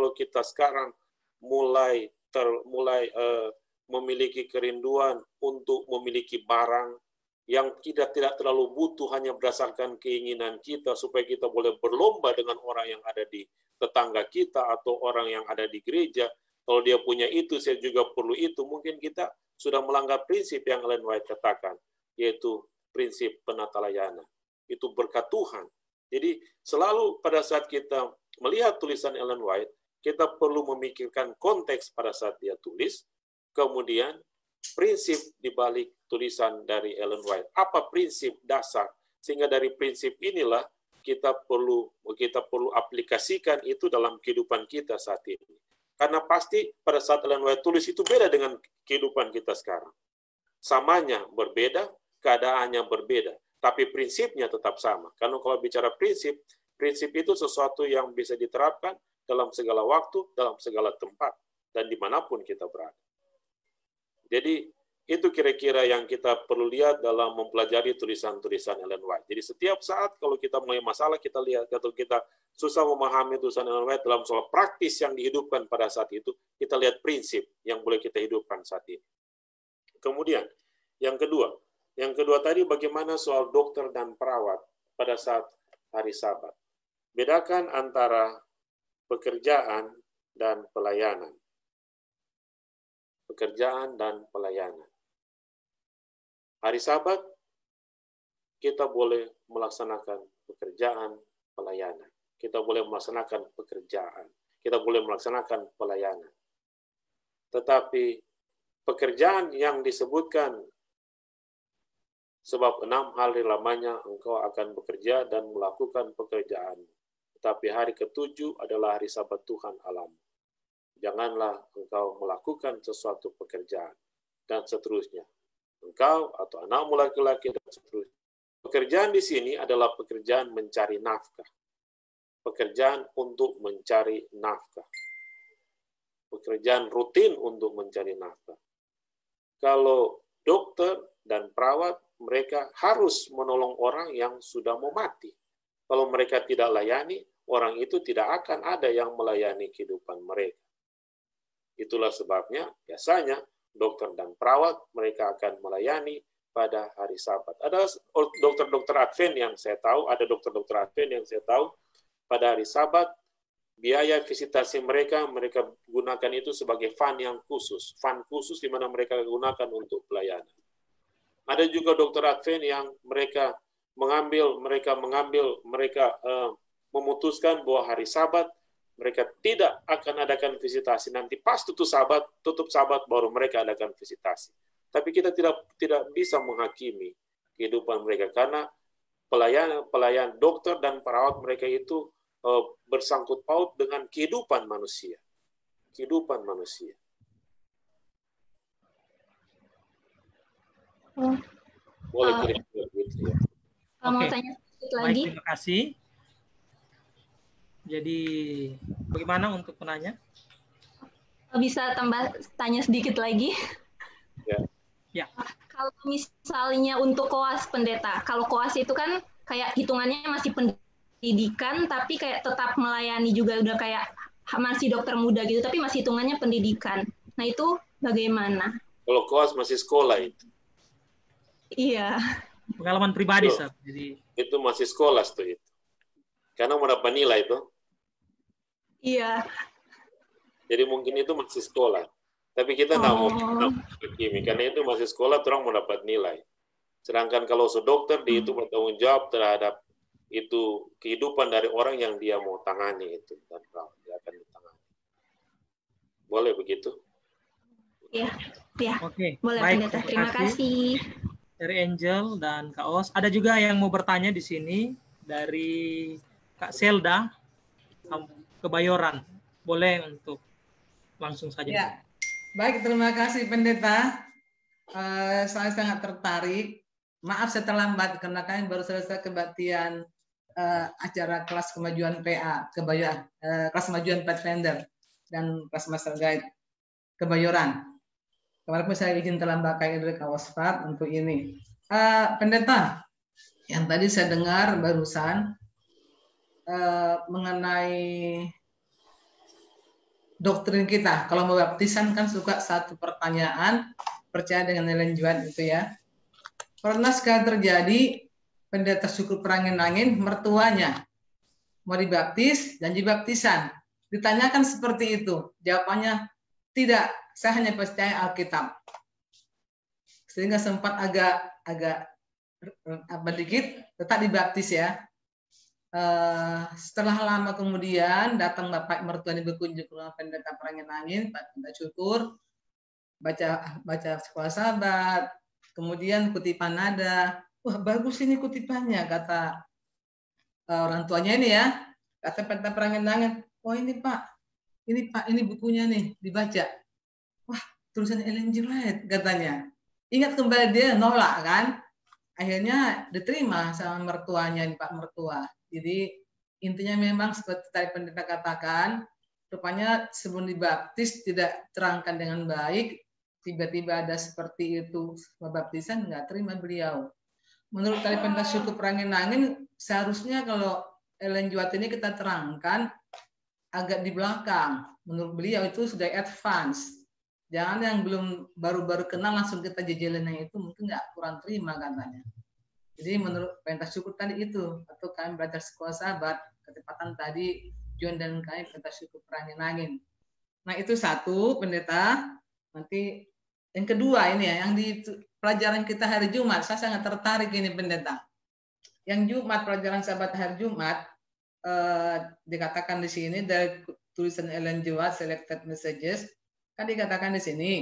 Speaker 1: memiliki kerinduan untuk memiliki barang yang kita tidak terlalu butuh hanya berdasarkan keinginan kita supaya kita boleh berlomba dengan orang yang ada di tetangga kita atau orang yang ada di gereja. Kalau dia punya itu, saya juga perlu itu. Mungkin kita sudah melanggar prinsip yang Ellen White katakan, yaitu prinsip penatalayanan. Itu berkat Tuhan. Jadi selalu pada saat kita melihat tulisan Ellen White, kita perlu memikirkan konteks pada saat dia tulis, kemudian prinsip di balik tulisan dari Ellen White. Apa prinsip dasar? Sehingga dari prinsip inilah kita perlu aplikasikan itu dalam kehidupan kita saat ini. Karena pasti pada saat Ellen White tulis itu beda dengan kehidupan kita sekarang. Samanya berbeda, keadaannya berbeda. Tapi prinsipnya tetap sama. Karena kalau bicara prinsip itu sesuatu yang bisa diterapkan dalam segala waktu, dalam segala tempat, dan dimanapun kita berada. Jadi itu kira-kira yang kita perlu lihat dalam mempelajari tulisan-tulisan Ellen White. Jadi setiap saat kalau kita mulai masalah, kita lihat atau kita susah memahami tulisan Ellen White dalam soal praktis yang dihidupkan pada saat itu, kita lihat prinsip yang boleh kita hidupkan saat ini. Kemudian, yang kedua tadi bagaimana soal dokter dan perawat pada saat hari Sabat. Bedakan antara pekerjaan dan pelayanan. Pekerjaan dan pelayanan. Hari Sabat, kita boleh melaksanakan pekerjaan, pelayanan. Kita boleh melaksanakan pekerjaan. Kita boleh melaksanakan pelayanan. Tetapi pekerjaan yang disebutkan sebab 6 hari lamanya engkau akan bekerja dan melakukan pekerjaan. Tetapi hari ke-7 adalah hari Sabat Tuhan Allahmu. Janganlah engkau melakukan sesuatu pekerjaan, dan seterusnya. Engkau atau anakmu laki-laki, dan seterusnya. Pekerjaan di sini adalah pekerjaan mencari nafkah. Pekerjaan untuk mencari nafkah. Pekerjaan rutin untuk mencari nafkah. Kalau dokter dan perawat, mereka harus menolong orang yang sudah mau mati. Kalau mereka tidak layani, orang itu tidak akan ada yang melayani kehidupan mereka. Itulah sebabnya biasanya dokter dan perawat mereka akan melayani pada hari Sabat. Ada dokter-dokter Advent yang saya tahu, pada hari Sabat biaya visitasi mereka gunakan itu sebagai fund yang khusus, di mana mereka gunakan untuk pelayanan. Ada juga dokter Advent yang mereka memutuskan bahwa hari Sabat mereka tidak akan adakan visitasi. Nanti pas tutup Sabat baru mereka adakan visitasi. Tapi kita tidak bisa menghakimi kehidupan mereka karena pelayan dokter dan perawat mereka itu bersangkut paut dengan kehidupan manusia. Boleh kira-kira gitu ya.
Speaker 13: Mau tanya sedikit lagi.
Speaker 2: Baik, terima kasih. Jadi bagaimana untuk penanya?
Speaker 13: Bisa tambah tanya sedikit lagi?
Speaker 2: Ya.
Speaker 13: Kalau misalnya untuk koas pendeta, kalau koas itu kan kayak hitungannya masih pendidikan, tapi kayak tetap melayani juga udah kayak masih dokter muda gitu, tapi masih hitungannya pendidikan. Nah itu bagaimana?
Speaker 1: Kalau koas masih sekolah itu.
Speaker 13: Iya.
Speaker 2: Pengalaman pribadi,
Speaker 1: Itu.
Speaker 2: Sir. Jadi
Speaker 1: Itu masih sekolah tuh itu. Karena mau dapat nilai itu.
Speaker 13: Iya.
Speaker 1: Jadi mungkin itu masih sekolah. Tapi kita nggak mau kimi, karena itu masih sekolah, orang mau dapat nilai. Sedangkan kalau sedokter, dia itu bertanggung jawab terhadap itu kehidupan dari orang yang dia mau tangani itu, dan dia akan ditangani. Boleh begitu?
Speaker 13: Iya. Ya.
Speaker 2: Oke.
Speaker 13: Boleh,
Speaker 2: Baik,
Speaker 13: Pendeta. Terima kasih.
Speaker 2: Dari Angel dan Kak Os. Ada juga yang mau bertanya di sini dari Kak Selda Kebayoran. Boleh untuk langsung saja.
Speaker 14: Ya. Baik, terima kasih Pendeta. Saya sangat tertarik. Maaf saya terlambat karena kami baru selesai kebaktian acara kelas kemajuan PA, kelas kemajuan Pathfinder dan kelas Master Guide Kebayoran. Kemarin pun saya izin terlambat kayak dari Kawaspat untuk ini. Pendeta, yang tadi saya dengar barusan mengenai doktrin kita. Kalau mau baptisan kan suka satu pertanyaan, percaya dengan Ellen G. White itu ya. Pernah sekali terjadi pendeta suku Perangin-Angin mertuanya mau dibaptis dan dibaptisan. Ditanyakan seperti itu, jawabannya tidak, saya hanya percaya Alkitab. Sehingga sempat agak dikit, tetap dibaptis ya. Setelah lama kemudian datang bapak mertuanya berkunjung ke rumah pendeta Perangin-Angin, Pak Pendeta Syukur, baca sekolah sahabat, kemudian kutipan ada, wah bagus ini kutipannya, kata orang tuanya ini ya, kata pendeta Perangin-Angin, oh ini Pak, ini bukunya nih, dibaca, wah tulisan Ellen G. White katanya, ingat kembali dia nolak kan, akhirnya diterima sama mertuanya, Pak mertua. Jadi intinya memang seperti tadi pendeta katakan, rupanya sebelum dibaptis tidak terangkan dengan baik, tiba-tiba ada seperti itu baptisan, nggak terima beliau. Menurut tadi pendeta suku Perangin-Angin, seharusnya kalau Ellen G. White ini kita terangkan agak di belakang. Menurut beliau itu sudah advance. Jangan yang belum baru-baru kenal langsung kita jejelinnya itu mungkin nggak kurang terima katanya. Jadi menurut pendeta syukur tadi itu, atau kami belajar sekolah sahabat, ketepatan tadi John dan kami pendeta syukur Perangin-Angin. Nah itu satu pendeta. Nanti yang kedua ini ya, yang di pelajaran kita hari Jumat, saya sangat tertarik ini pendeta. Yang Jumat, pelajaran sahabat hari Jumat, dikatakan di sini dari tulisan Ellen G. White, Selected Messages, kan dikatakan di sini,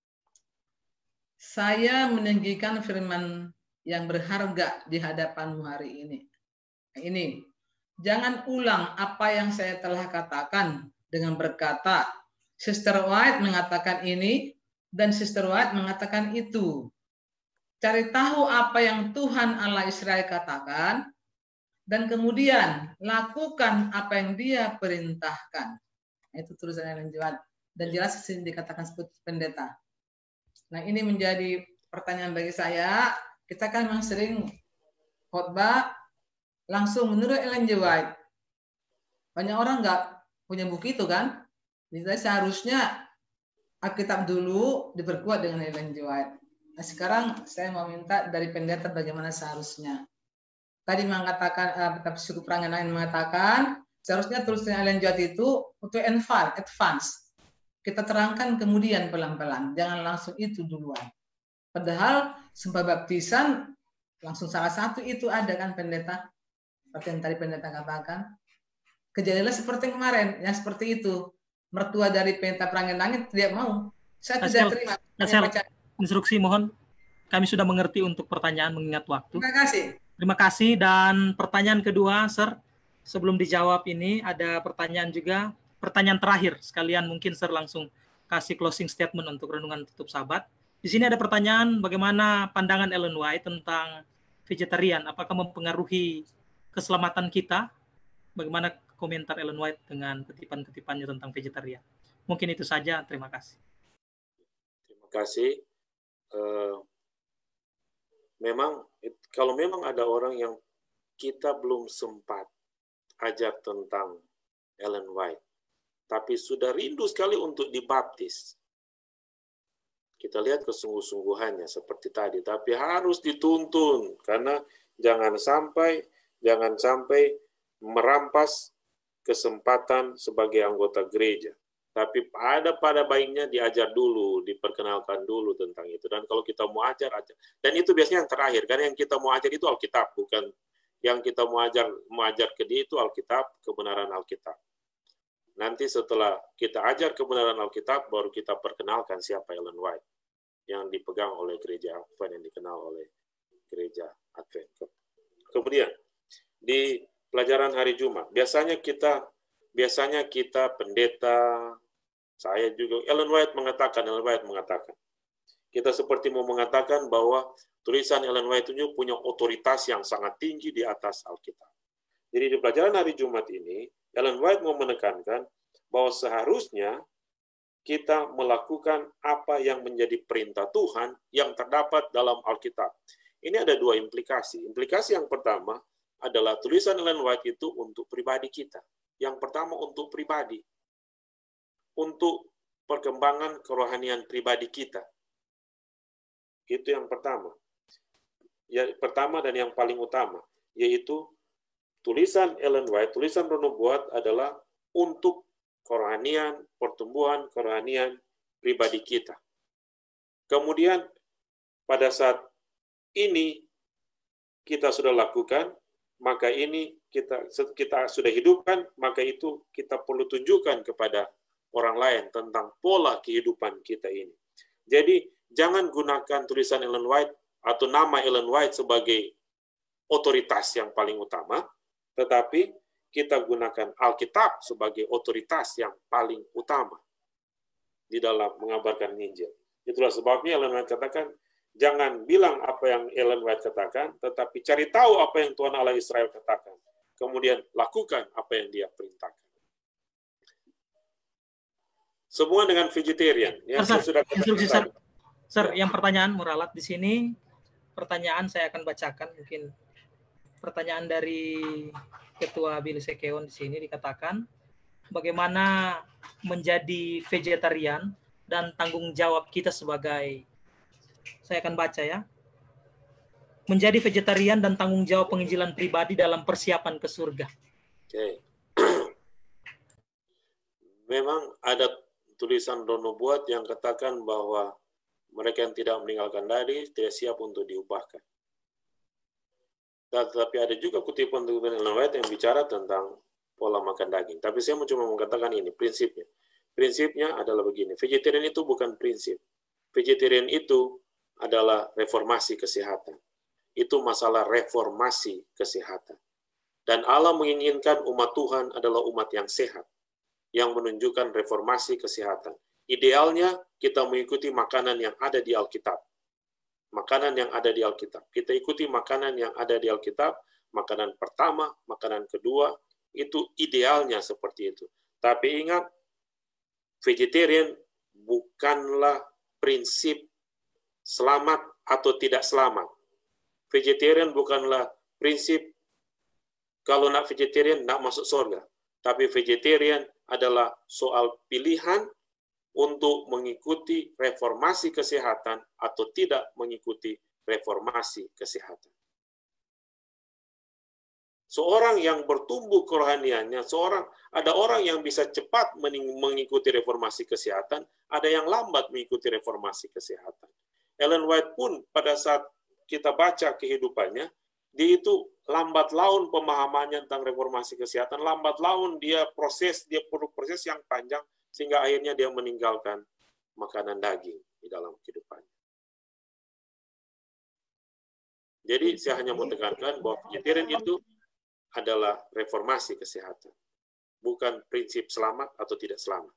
Speaker 14: saya meninggikan firman yang berharga di hadapanmu hari ini. Nah, ini, jangan ulang apa yang saya telah katakan dengan berkata, Sister White mengatakan ini, dan Sister White mengatakan itu. Cari tahu apa yang Tuhan Allah Israel katakan, dan kemudian lakukan apa yang Dia perintahkan. Itu tulisan Ellen G. White. Dan jelas sini dikatakan seperti pendeta. Nah ini menjadi pertanyaan bagi saya. Kita kan memang sering khotbah langsung menurut Ellen G. White. Banyak orang nggak punya buku itu kan. Jadi seharusnya Alkitab dulu diperkuat dengan Ellen G. White. Nah sekarang saya mau minta dari pendeta bagaimana seharusnya. Tadi mengatakan, suku Perangin-Angin mengatakan, seharusnya tulisan Ellen G. White itu untuk advance. Kita terangkan kemudian pelan-pelan, jangan langsung itu duluan. Padahal sumpah baptisan langsung salah satu itu ada kan pendeta, seperti yang tadi pendeta katakan. Kejadiannya seperti kemarin, yang seperti itu. Mertua dari pendeta Perangin-Angin tidak mau. Saya tidak terima.
Speaker 2: Instruksi mohon. Kami sudah mengerti untuk pertanyaan mengingat waktu.
Speaker 14: Terima kasih.
Speaker 2: Terima kasih. Dan pertanyaan kedua, Sir, sebelum dijawab ini ada pertanyaan juga. Pertanyaan terakhir, sekalian mungkin Sir langsung kasih closing statement untuk renungan tutup sahabat. Di sini ada pertanyaan bagaimana pandangan Ellen White tentang vegetarian, apakah mempengaruhi keselamatan kita? Bagaimana komentar Ellen White dengan kutipan-kutipannya tentang vegetarian? Mungkin itu saja, terima kasih.
Speaker 1: Terima kasih. Memang, kalau memang ada orang yang kita belum sempat ajar tentang Ellen White, tapi sudah rindu sekali untuk dibaptis. Kita lihat kesungguh-sungguhannya seperti tadi, tapi harus dituntun karena jangan sampai merampas kesempatan sebagai anggota gereja. Tapi pada baiknya diajar dulu, diperkenalkan dulu tentang itu. Dan kalau kita mau ajar. Dan itu biasanya yang terakhir, karena yang kita mau ajar itu Alkitab, bukan yang kita mau ajar ke dia itu Alkitab, kebenaran Alkitab. Nanti setelah kita ajar kebenaran Alkitab, baru kita perkenalkan siapa Ellen White, yang dipegang oleh gereja Advent, yang dikenal oleh gereja Advent. Kemudian, di pelajaran hari Jumat, biasanya kita pendeta, saya juga, Ellen White mengatakan, kita seperti mau mengatakan bahwa tulisan Ellen White itu punya otoritas yang sangat tinggi di atas Alkitab. Jadi di pelajaran hari Jumat ini, Ellen White mau menekankan bahwa seharusnya kita melakukan apa yang menjadi perintah Tuhan yang terdapat dalam Alkitab. Ini ada dua implikasi. Implikasi yang pertama adalah tulisan Ellen White itu untuk pribadi kita. Yang pertama untuk pribadi. Untuk perkembangan kerohanian pribadi kita. Itu yang pertama. Ya, pertama dan yang paling utama, yaitu tulisan Ellen White, tulisan Roh Nubuat adalah untuk kerohanian, pertumbuhan kerohanian pribadi kita. Kemudian pada saat ini kita sudah lakukan, maka ini kita sudah hidupkan, maka itu kita perlu tunjukkan kepada orang lain tentang pola kehidupan kita ini. Jadi jangan gunakan tulisan Ellen White atau nama Ellen White sebagai otoritas yang paling utama, tetapi kita gunakan Alkitab sebagai otoritas yang paling utama di dalam mengabarkan Injil. Itulah sebabnya Ellen White katakan, jangan bilang apa yang Ellen White katakan, tetapi cari tahu apa yang Tuhan Allah Israel katakan. Kemudian lakukan apa yang dia perintahkan. Semua dengan vegetarian. Yang saya sudah katakan.
Speaker 2: Sir, yang pertanyaan muralat di sini, pertanyaan saya akan bacakan mungkin. Pertanyaan dari Ketua Billy Sekeon di sini dikatakan, bagaimana menjadi vegetarian dan tanggung jawab kita sebagai, saya akan baca ya, menjadi vegetarian dan tanggung jawab penginjilan pribadi dalam persiapan ke surga.
Speaker 1: Oke. Memang ada tulisan Roh Nubuat yang katakan bahwa mereka yang tidak meninggalkan daging tidak siap untuk diubahkan. Tetapi ada juga kutipan Ellen White yang bicara tentang pola makan daging. Tapi saya mau cuma mengatakan ini, prinsipnya. Prinsipnya adalah begini, vegetarian itu bukan prinsip. Vegetarian itu adalah reformasi kesehatan. Itu masalah reformasi kesehatan. Dan Allah menginginkan umat Tuhan adalah umat yang sehat, yang menunjukkan reformasi kesehatan. Idealnya kita mengikuti makanan yang ada di Alkitab. Makanan yang ada di Alkitab. Kita ikuti makanan yang ada di Alkitab, makanan pertama, makanan kedua, itu idealnya seperti itu. Tapi ingat, vegetarian bukanlah prinsip selamat atau tidak selamat. Vegetarian bukanlah prinsip kalau nak vegetarian nak masuk surga. Tapi vegetarian adalah soal pilihan untuk mengikuti reformasi kesehatan atau tidak mengikuti reformasi kesehatan. Seorang yang bertumbuh kerohaniannya, ada orang yang bisa cepat mengikuti reformasi kesehatan, ada yang lambat mengikuti reformasi kesehatan. Ellen White pun pada saat kita baca kehidupannya, dia itu lambat laun pemahamannya tentang reformasi kesehatan, lambat laun dia perlu proses yang panjang, sehingga akhirnya dia meninggalkan makanan daging di dalam kehidupannya. Jadi saya hanya mau tekankan bahwa vegetarian itu adalah reformasi kesehatan, bukan prinsip selamat atau tidak selamat.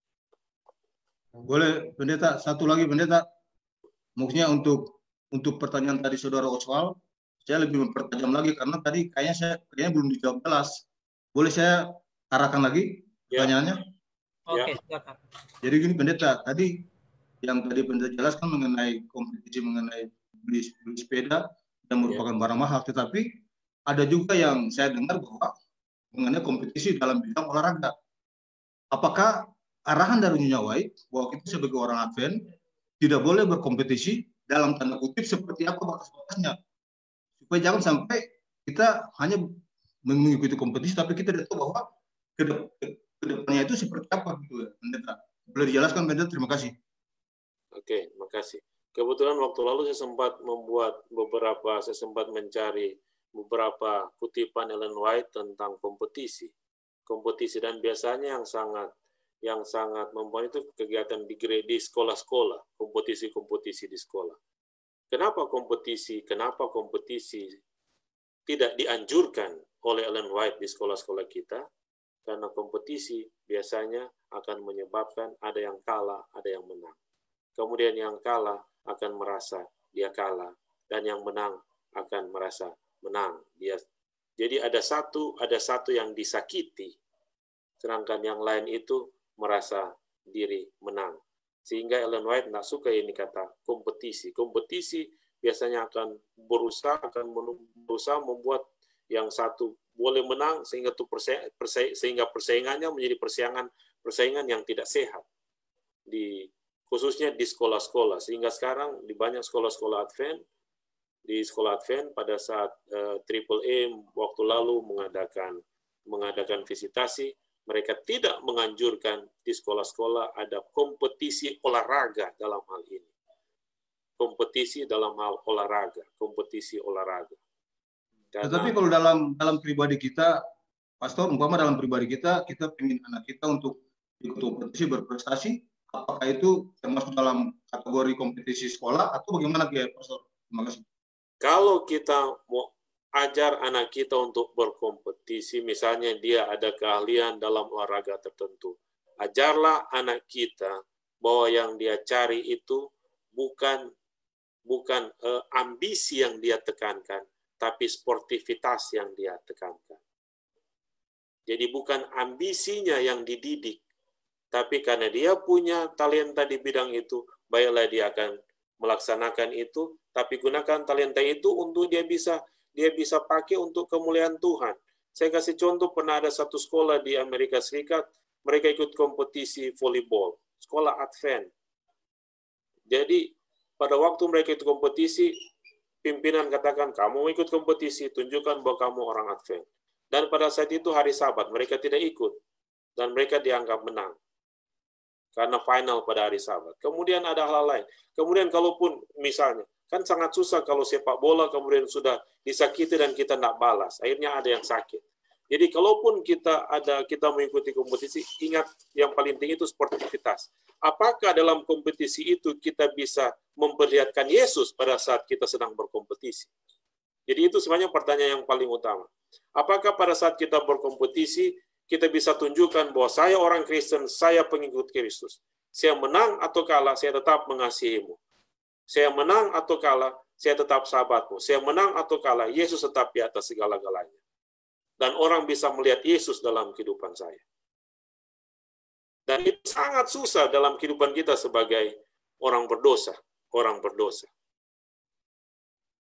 Speaker 9: Boleh, Pendeta, satu lagi, Pendeta. Maksudnya untuk pertanyaan tadi Saudara Oswald, saya lebih mempertajam lagi karena tadi kayaknya belum dijawab jelas. Boleh saya arahkan lagi pertanyaannya?
Speaker 2: Oke, silakan.
Speaker 9: Jadi gini Pendeta, tadi yang tadi Pendeta jelaskan mengenai kompetisi, mengenai beli sepeda yang merupakan barang mahal, tetapi ada juga yang saya dengar bahwa mengenai kompetisi dalam bidang olahraga. Apakah arahan dari Nyonya White bahwa kita sebagai orang Advent tidak boleh berkompetisi dalam tanda kutip seperti apa batas-batasnya. Supaya jangan sampai kita hanya mengikuti kompetisi tapi kita tidak tahu bahwa ke depannya itu seperti apa gitu ya, Pendeta. Boleh dijelaskan, Pendeta? Terima kasih.
Speaker 1: Oke, makasih. Kebetulan waktu lalu saya sempat mencari beberapa kutipan Ellen White tentang kompetisi dan biasanya yang sangat membuat itu kegiatan di sekolah-sekolah, kompetisi di sekolah. Kenapa kompetisi tidak dianjurkan oleh Ellen White di sekolah-sekolah kita? Karena kompetisi biasanya akan menyebabkan ada yang kalah, ada yang menang. Kemudian yang kalah akan merasa dia kalah, dan yang menang akan merasa menang. Jadi ada satu yang disakiti, sedangkan yang lain itu merasa diri menang. Sehingga Ellen White tidak suka ini kata kompetisi. Kompetisi biasanya akan berusaha membuat yang satu boleh menang sehingga persaingannya menjadi persaingan yang tidak sehat. Khususnya di sekolah-sekolah, sehingga sekarang di banyak sekolah-sekolah Advent, pada saat AAA waktu lalu mengadakan visitasi, mereka tidak menganjurkan di sekolah-sekolah ada kompetisi olahraga dalam hal ini. Kompetisi dalam hal olahraga, kompetisi olahraga.
Speaker 9: Tetapi kalau dalam pribadi kita, Pastor, umpama dalam pribadi kita ingin anak kita untuk ikut kompetisi berprestasi, apakah itu termasuk dalam kategori kompetisi sekolah atau bagaimana ya, Pastor? Terima kasih.
Speaker 1: Kalau kita mau ajar anak kita untuk berkompetisi, misalnya dia ada keahlian dalam olahraga tertentu, ajarlah anak kita bahwa yang dia cari itu bukan ambisi yang dia tekankan, tapi sportivitas yang dia tekankan. Jadi bukan ambisinya yang dididik, tapi karena dia punya talenta di bidang itu, baiklah dia akan melaksanakan itu, tapi gunakan talenta itu untuk dia bisa pakai untuk kemuliaan Tuhan. Saya kasih contoh, pernah ada satu sekolah di Amerika Serikat, mereka ikut kompetisi volleyball, sekolah Advent. Jadi pada waktu mereka ikut kompetisi, pimpinan katakan, kamu ikut kompetisi, tunjukkan bahwa kamu orang Advent. Dan pada saat itu hari Sabat, mereka tidak ikut. Dan mereka dianggap menang. Karena final pada hari Sabat. Kemudian ada hal lain. Kemudian kalaupun misalnya, kan sangat susah kalau sepak bola kemudian sudah disakiti dan kita tidak balas. Akhirnya ada yang sakit. Jadi kalaupun kita mengikuti kompetisi, ingat yang paling tinggi itu sportivitas. Apakah dalam kompetisi itu kita bisa memperlihatkan Yesus pada saat kita sedang berkompetisi? Jadi itu sebenarnya pertanyaan yang paling utama. Apakah pada saat kita berkompetisi, kita bisa tunjukkan bahwa saya orang Kristen, saya pengikut Kristus. Saya menang atau kalah, saya tetap mengasihimu. Saya menang atau kalah, saya tetap sahabatmu. Saya menang atau kalah, Yesus tetap di atas segala-galanya. Dan orang bisa melihat Yesus dalam kehidupan saya. Dan itu sangat susah dalam kehidupan kita sebagai orang berdosa. Orang berdosa.